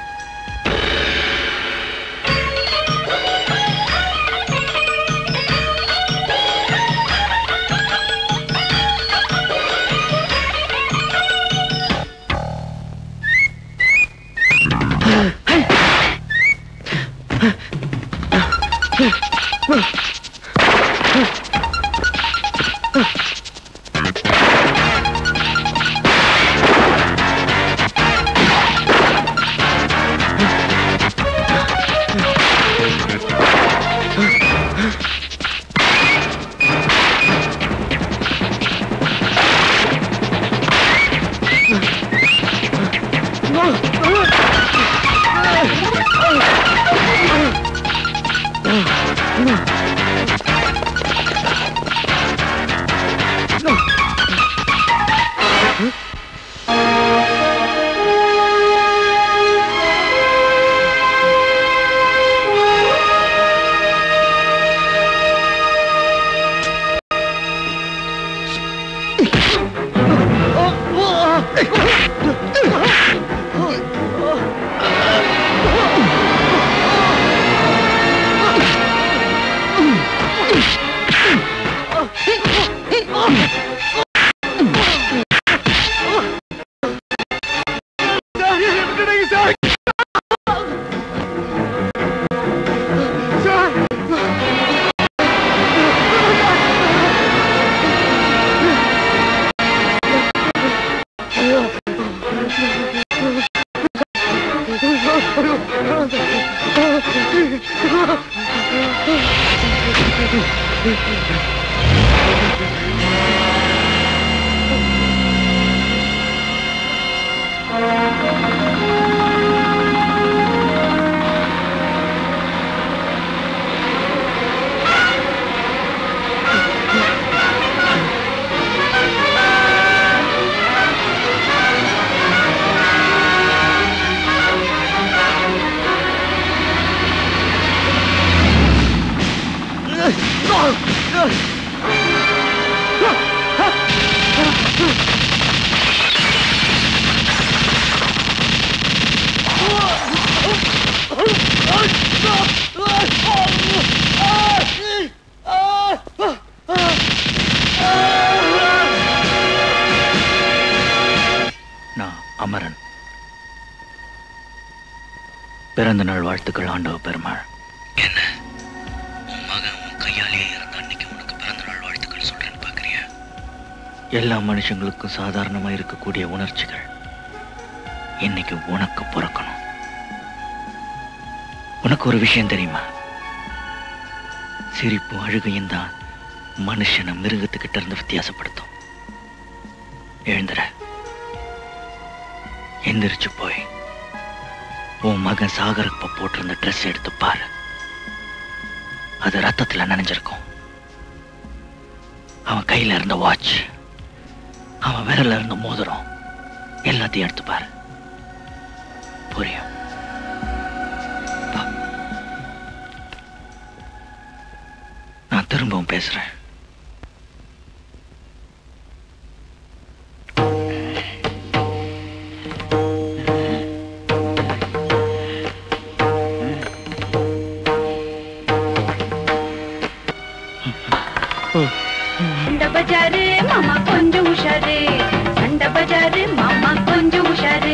S14: விட்டுடுங்க சார்.
S3: அமரன். பிறந்த நாள் வாழ்த்துக்கள் ஆண்டவ பெருமாள். என்ன உன் மகன் உன் கையாலேயே இறந்த அன்னைக்கு உனக்கு பிறந்த நாள் வாழ்த்துக்கள் சொல்றேன்னு பாக்குறியா? எல்லா மனுஷங்களுக்கும் சாதாரணமா இருக்கக்கூடிய உணர்ச்சிகள் இன்னைக்கு உனக்கு பிறக்கணும். உனக்கு ஒரு விஷயம் தெரியுமா? சிரிப்பும் அழுகையும் தான் மனுஷனை மிருகத்துக்கிட்ட இருந்து வித்தியாசப்படுத்தும். எழுந்துற, எந்திரிச்சு போய் உன் மகன் சாகரப்ப போட்டிருந்த ட்ரெஸ் எடுத்து பாரு. அது ரத்தத்துல நனைஞ்சிருக்கும். அவன் கையில இருந்த வாட்ச், அவன் விரல்ல இருந்த மோதிரம் எல்லாத்தையும் எடுத்து பாரு. புரியும்? நான் திரும்பவும் பேசுறேன்.
S9: சண்டை பஜாரு மாமா கொஞ்சம் உஷாரு, சண்டை பஜாரு மாமா கொஞ்சம் உஷாரு.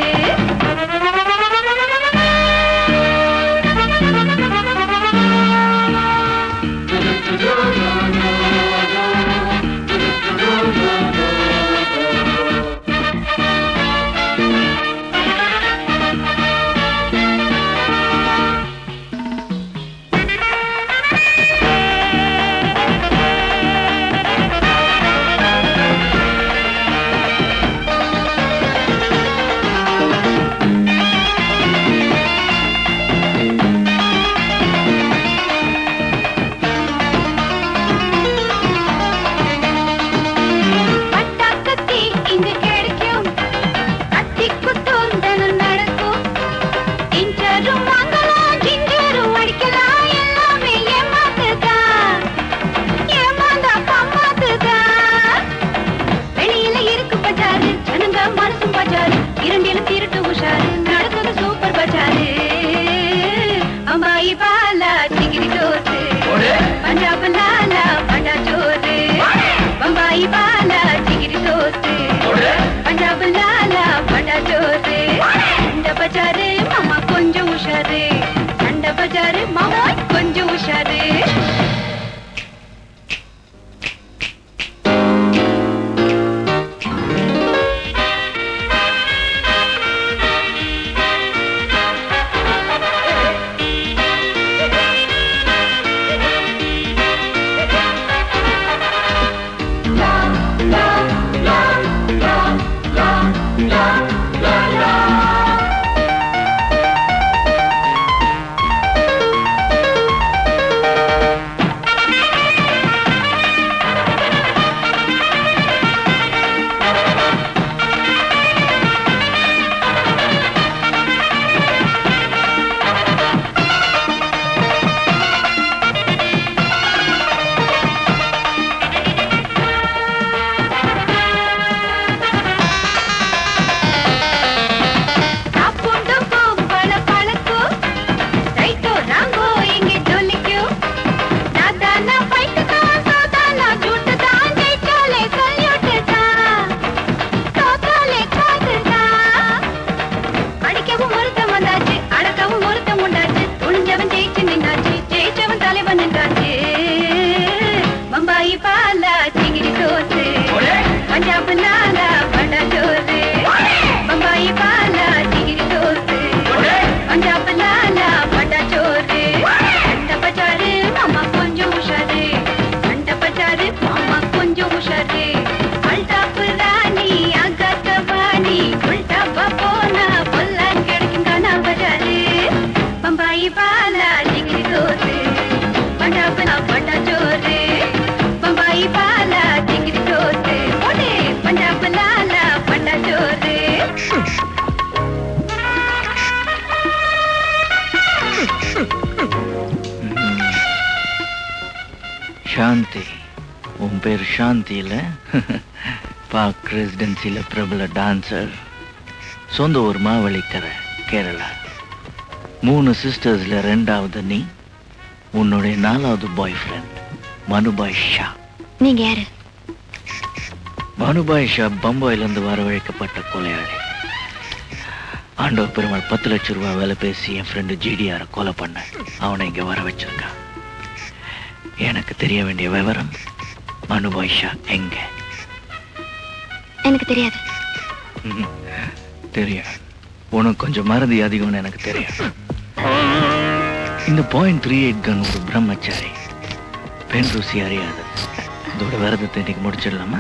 S3: பேர் சாந்தியில பாக் ரெசிடென்சியில பிரபல டான்சர். சொந்த ஊர் மாவலிக்கரை, கேரளா. 3 சிஸ்டர்ஸ்ல 2வது நீ. உன்னுடைய 4வது பாய் ஃப்ரெண்ட் மனுபாய் ஷா.
S15: நீங்க யாரு?
S3: மனுபாய் ஷா பம்பாயிலிருந்து வரவழைக்கப்பட்ட கொலையாளி. ஆண்டவ பெருமாள் 10 லட்சம் ரூபாய் வேலை பேசி என் ஃப்ரெண்டு ஜிடிஆரை கொலை பண்ண அவனை இங்க வர வச்சிருக்கான். எனக்கு தெரிய வேண்டிய விவரம், மனுபாய் ஷா எங்க?
S15: எனக்கு தெரியாது.
S3: தெரியும், உனக்கு கொஞ்சம் மறதி அதிகம்னு எனக்கு தெரியும். இந்த .38 கன் ஒரு பிரம்மச்சாரி, பெண் ருசி அறியாது. இதோட விரதத்தை இன்னைக்கு முடிச்சிடலாமா?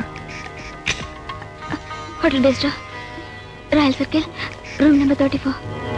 S15: ஹோட்டல் பேஸ்டா, royal circle, room number 34.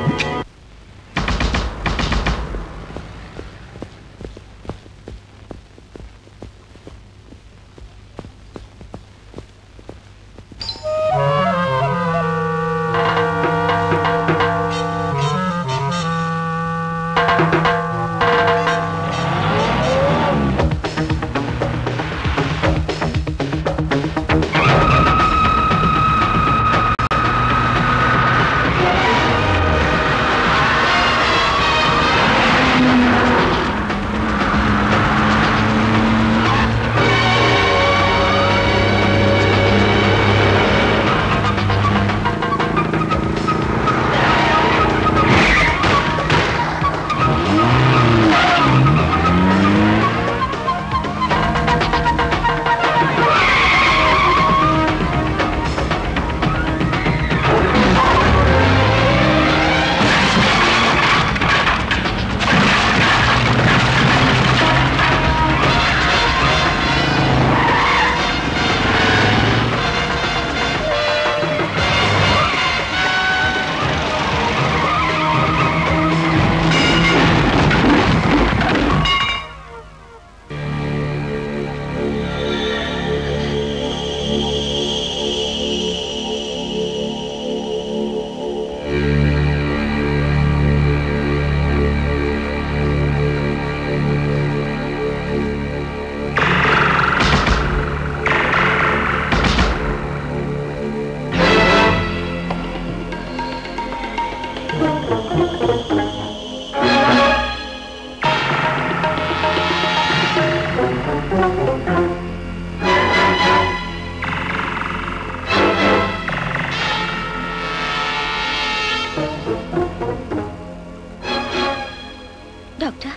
S15: Doctor,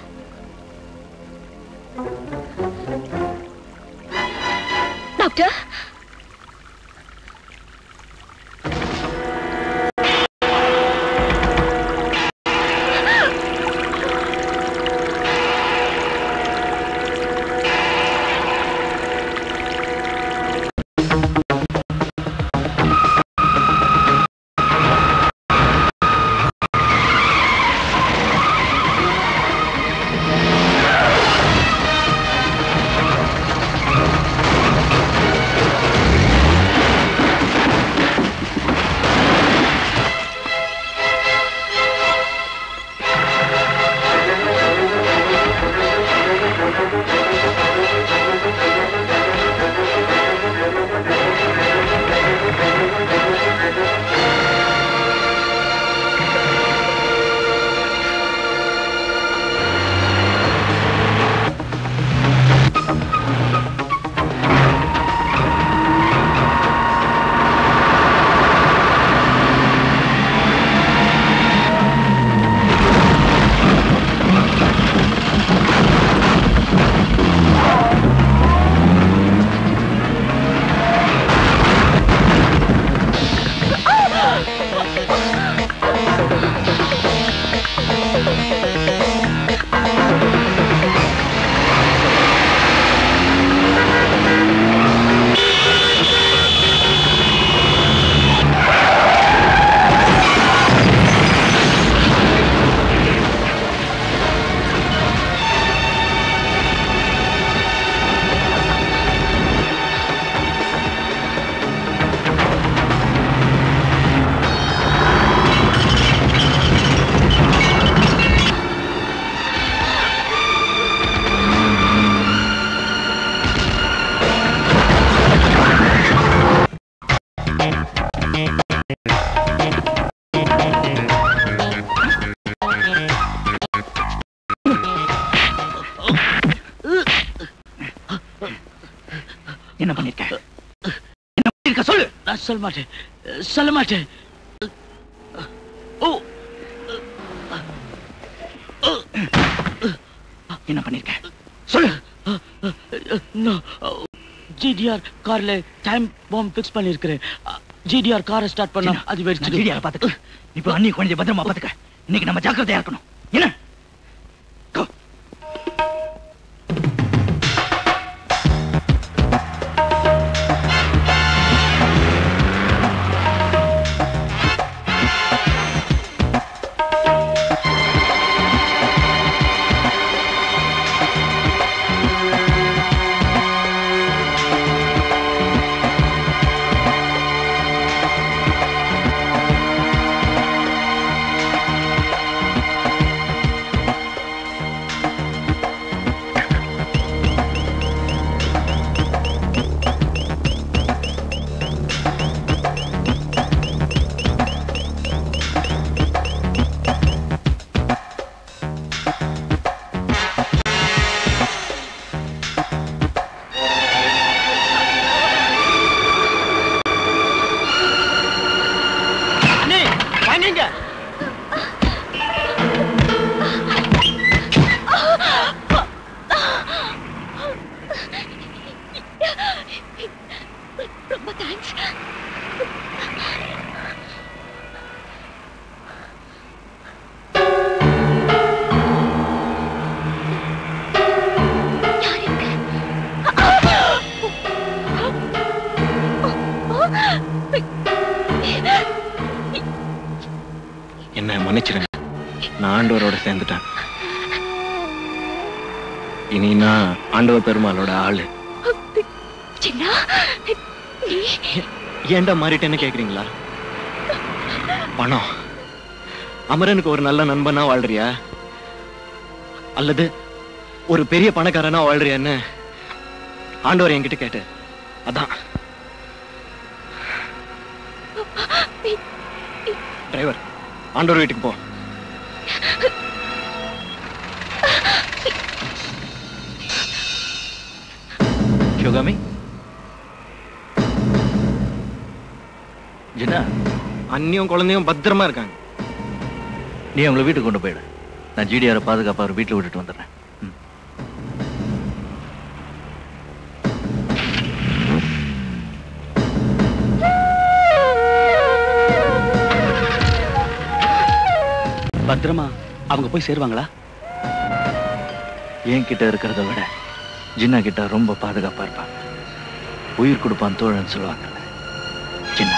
S15: doctor,
S8: சொல்ல மாட்டேன். ஓ,
S3: என்ன பண்ணிருக்க சொல்லு.
S8: ஜிடிஆர் கார்ல டைம் பாம்பு ஃபிக்ஸ் பண்ணிருக்கிறேன். ஜிடிஆர் காரை ஸ்டார்ட் பண்ணா அது வெடிச்சு.
S3: ஜிடிஆர் பாத்துக்க. இப்போ அண்ணி கொஞ்சம் பத்திரமா பாத்துக்க. இன்னைக்கு நம்ம ஜாக்கிரதையா இருக்கணும். என்ன
S12: என்ன மன்னிச்சிருங்க. நான் ஆண்டவரோட சேர்ந்துட்டேன். இனி நான் ஆண்டவ பெருமாளோட ஆளு. ஏன்டா மாறிட்டேன்னு கேக்குறீங்களா? பணம் அமரனுக்கு ஒரு நல்ல நண்பனா வாழ்றியா அல்லது ஒரு பெரிய பணக்காரனா வாழ்றியான்னு ஆண்டவர் என்கிட்ட கேட்டு அதான். டிரைவர், ஆண்டவர் வீட்டுக்கு போ.
S3: சிவகாமி, ஜின்னா,
S12: அண்ணியும் குழந்தையும் பத்திரமா இருக்காங்க.
S3: நீ அவங்களை வீட்டுக்கு கொண்டு போயிடு. நான் ஜிடிஆரை பாதுகாப்பா அவர் வீட்டில் விட்டுட்டு வந்துடுறேன்.
S16: பத்திரமா அவங்க போய் சேருவாங்களா?
S3: என் கிட்ட இருக்கிறத விட ஜின்னா கிட்ட ரொம்ப பாதுகாப்பா இருப்பாங்க. உயிர் கொடுப்பான் தோழன்னு சொல்லுவாங்க. ஜின்னா,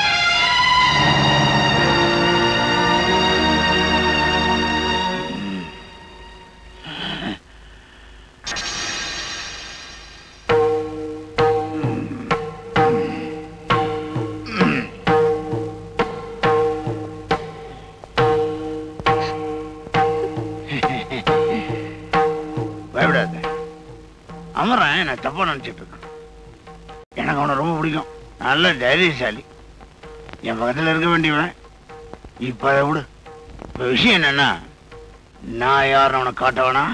S10: அமரன் என்ன தப்பா நினைச்சிட்டு இருக்கான். எனக்கு அவனை ரொம்ப பிடிக்கும். நல்ல தைரியசாலி. என் பக்கத்தில் இருக்க வேண்டியவன். இப்ப அதை விடு. இப்ப விஷயம் என்னன்னா, நான் யாரும் அவனை காட்டவனா.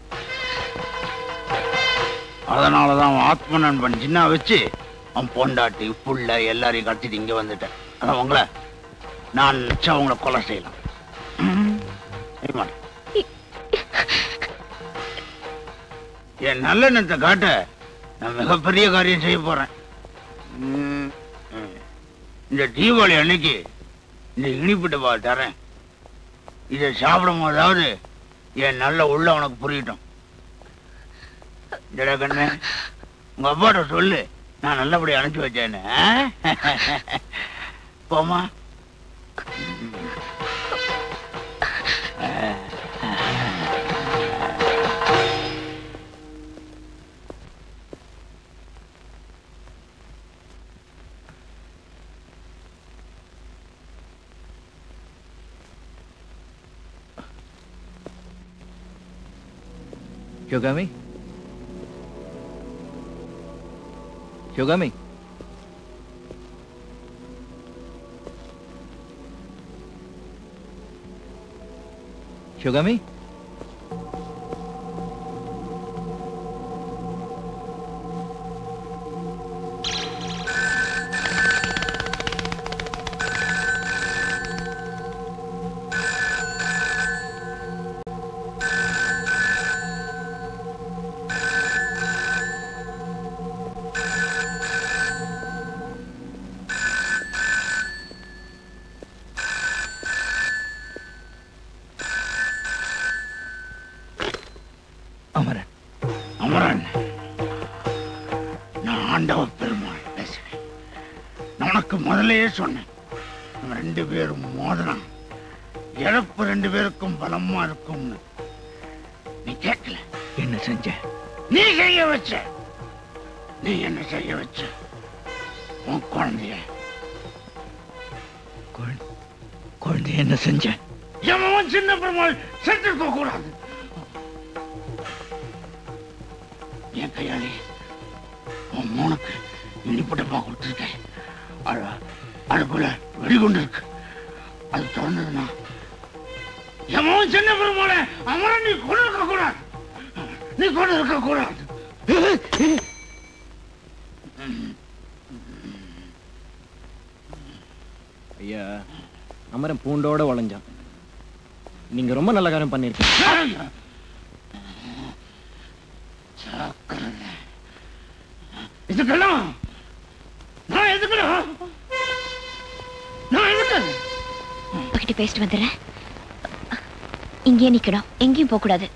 S10: அதனாலதான் அவன் ஆத்ம நண்பன் சின்ன வச்சு அவன் பொண்டாட்டி புள்ள எல்லாரையும் கடத்திட்டு இங்க வந்துட்டேன். அதான் உங்களை நான் நினைச்சா அவங்களை கொலை செய்யலாம். என் நல்லெண்ணத்தை காட்ட நான் மிகப்பெரிய காரியம் செய்ய போறேன். இந்த தீபாவளி அன்னைக்கு இந்த இனிப்பிட்ட பால் தரேன். இதை சாப்பிடும் போதாவது என் நல்ல உள்ள உனக்கு புரியட்டும். ஜடா கண்ணு, உங்க அப்பாட்ட சொல்லு நான் நல்லபடி அனுப்பிச்சு வச்சேன்னு. போமா.
S3: சிவகாமி, சிவகாமி, சிவகாமி,
S10: முதல்லயே சொன்னேன், நம்ம 2 பேரும் மோதினா இழப்பு 2 பேருக்கும் பலமா இருக்கும்னு. நீ கேட்கல.
S12: என்ன செஞ்ச?
S10: நீ செய்ய வச்ச. நீ என்ன செய்ய வச்ச? உன் குழந்தைய
S12: என்ன செஞ்ச?
S10: எவன் சின்ன பெருமாள் செத்துருக்க கூடாது. என் கையாளி உன் மூணுக்கு இனிப்பட்டப்பா கொடுத்துருக்கேன். அதுக்குள்ள வெடிகுண்டு இருக்கு. அது திறந்ததுன்னா எவன் சின்ன பெருமாள அமரன் நீ கொண்டு இருக்க கூடாது. நீ கொண்டு இருக்க கூடாது.
S12: ஐயா, அமரன் பூண்டோட உழைஞ்சான். நீங்க ரொம்ப நல்ல காரியம் பண்ணிருக்கீங்க.
S10: இதுக்கெல்லாம் நான் எதுக்குறேன்? நான் எதுக்கு
S15: பக்கிட்ட பேசிட்டு வந்துடுறேன். இங்கே நிக்கணும், எங்கேயும் போக கூடாது.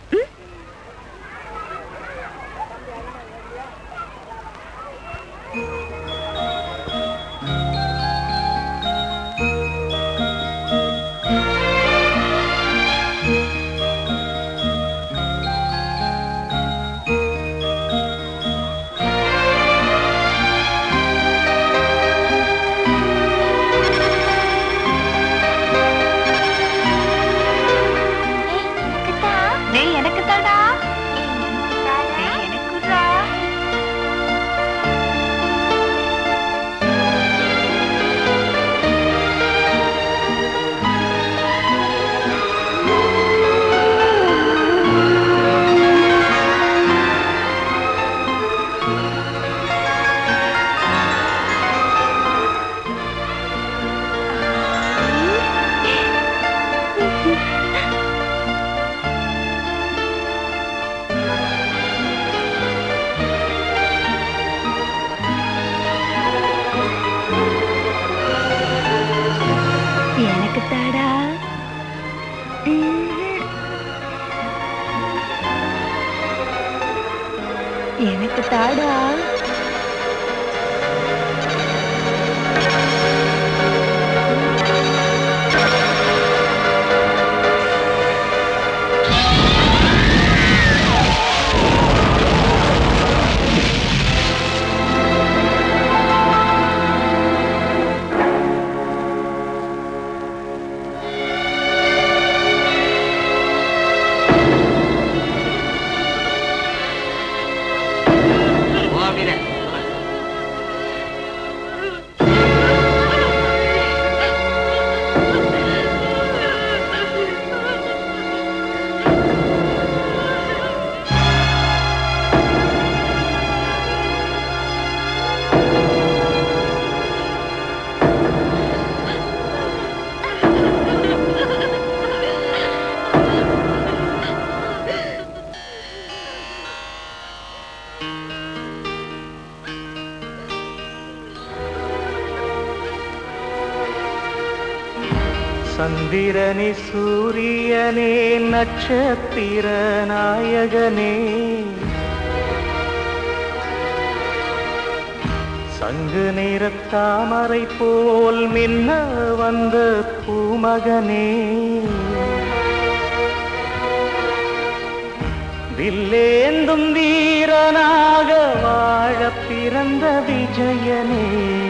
S15: எனக்கு தாடா.
S19: சந்திரனே சூரியனே நட்சத்திர நாயகனே சங்கு நிறத் தாமரை போல் மின்ன வந்த பூமகனே வில்லேந்தும் வீரனாக வாழ பிறந்த விஜயனே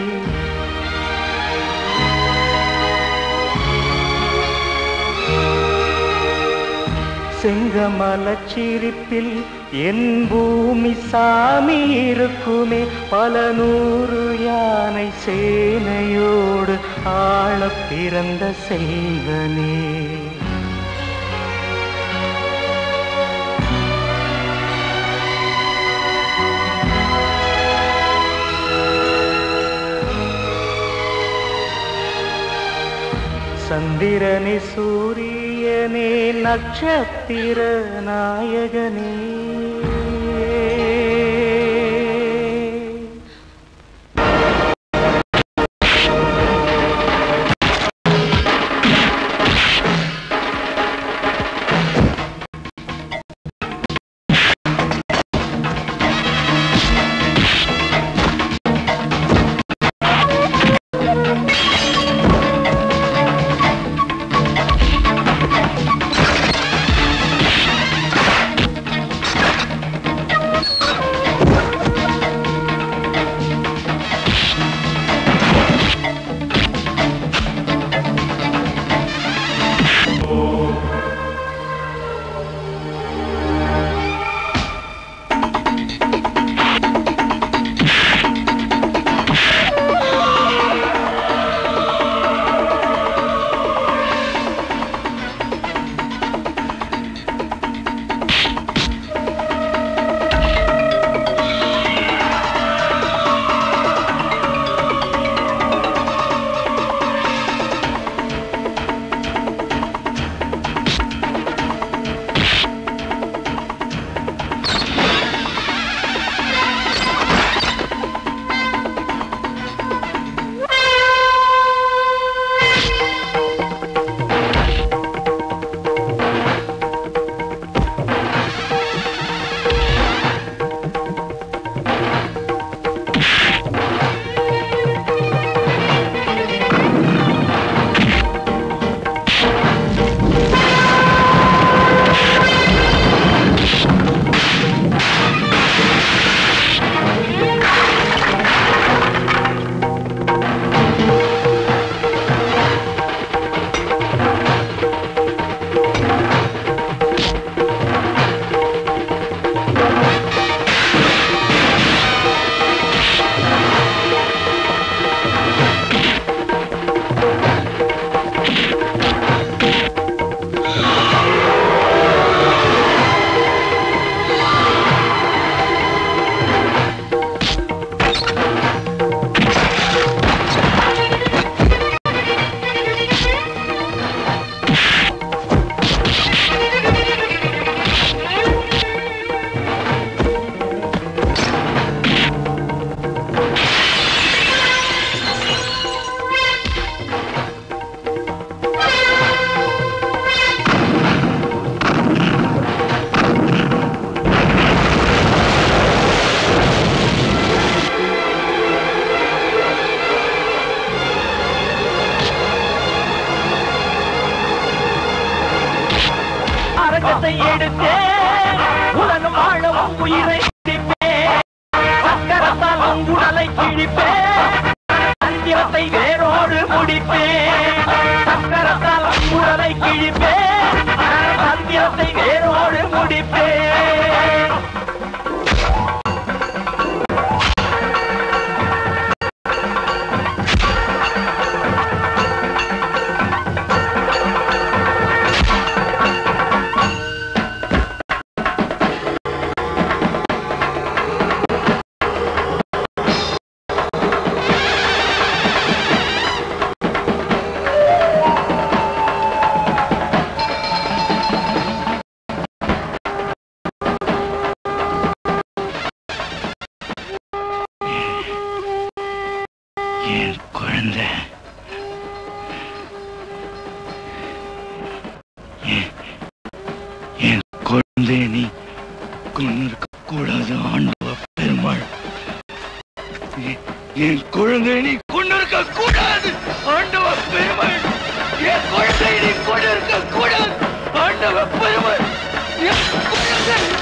S19: செங்கமலச் சிரிப்பில் என் பூமி சாமி இருக்குமே பல நூறு யானை சேனையோடு ஆள பிறந்த செல்வனே சந்திரனே சூரியனே நட்சத்திர நாயகனே விஷத்தை எடுத்தேன் உலகம் வாழவும் உயிரை குடிப்பேன் சக்கரத்தால் உங்குடலை கிழிப்பேன் தந்திரத்தை வேரோடு முடிப்பேன் சக்கரத்தால் உங்குடலை கிழிப்பேன் தந்திரத்தை வேரோடு முடிப்பேன்
S10: நீ கொண்டிருக்க கூடாது ஆண்டவ பெருமாள் என் குழந்தை நீ கொண்டிருக்க கூடாது ஆண்டவ பெருமாள் என் குழந்தை நீ கொண்டிருக்க கூடாது ஆண்டவ பெருமாள் என் குழந்தை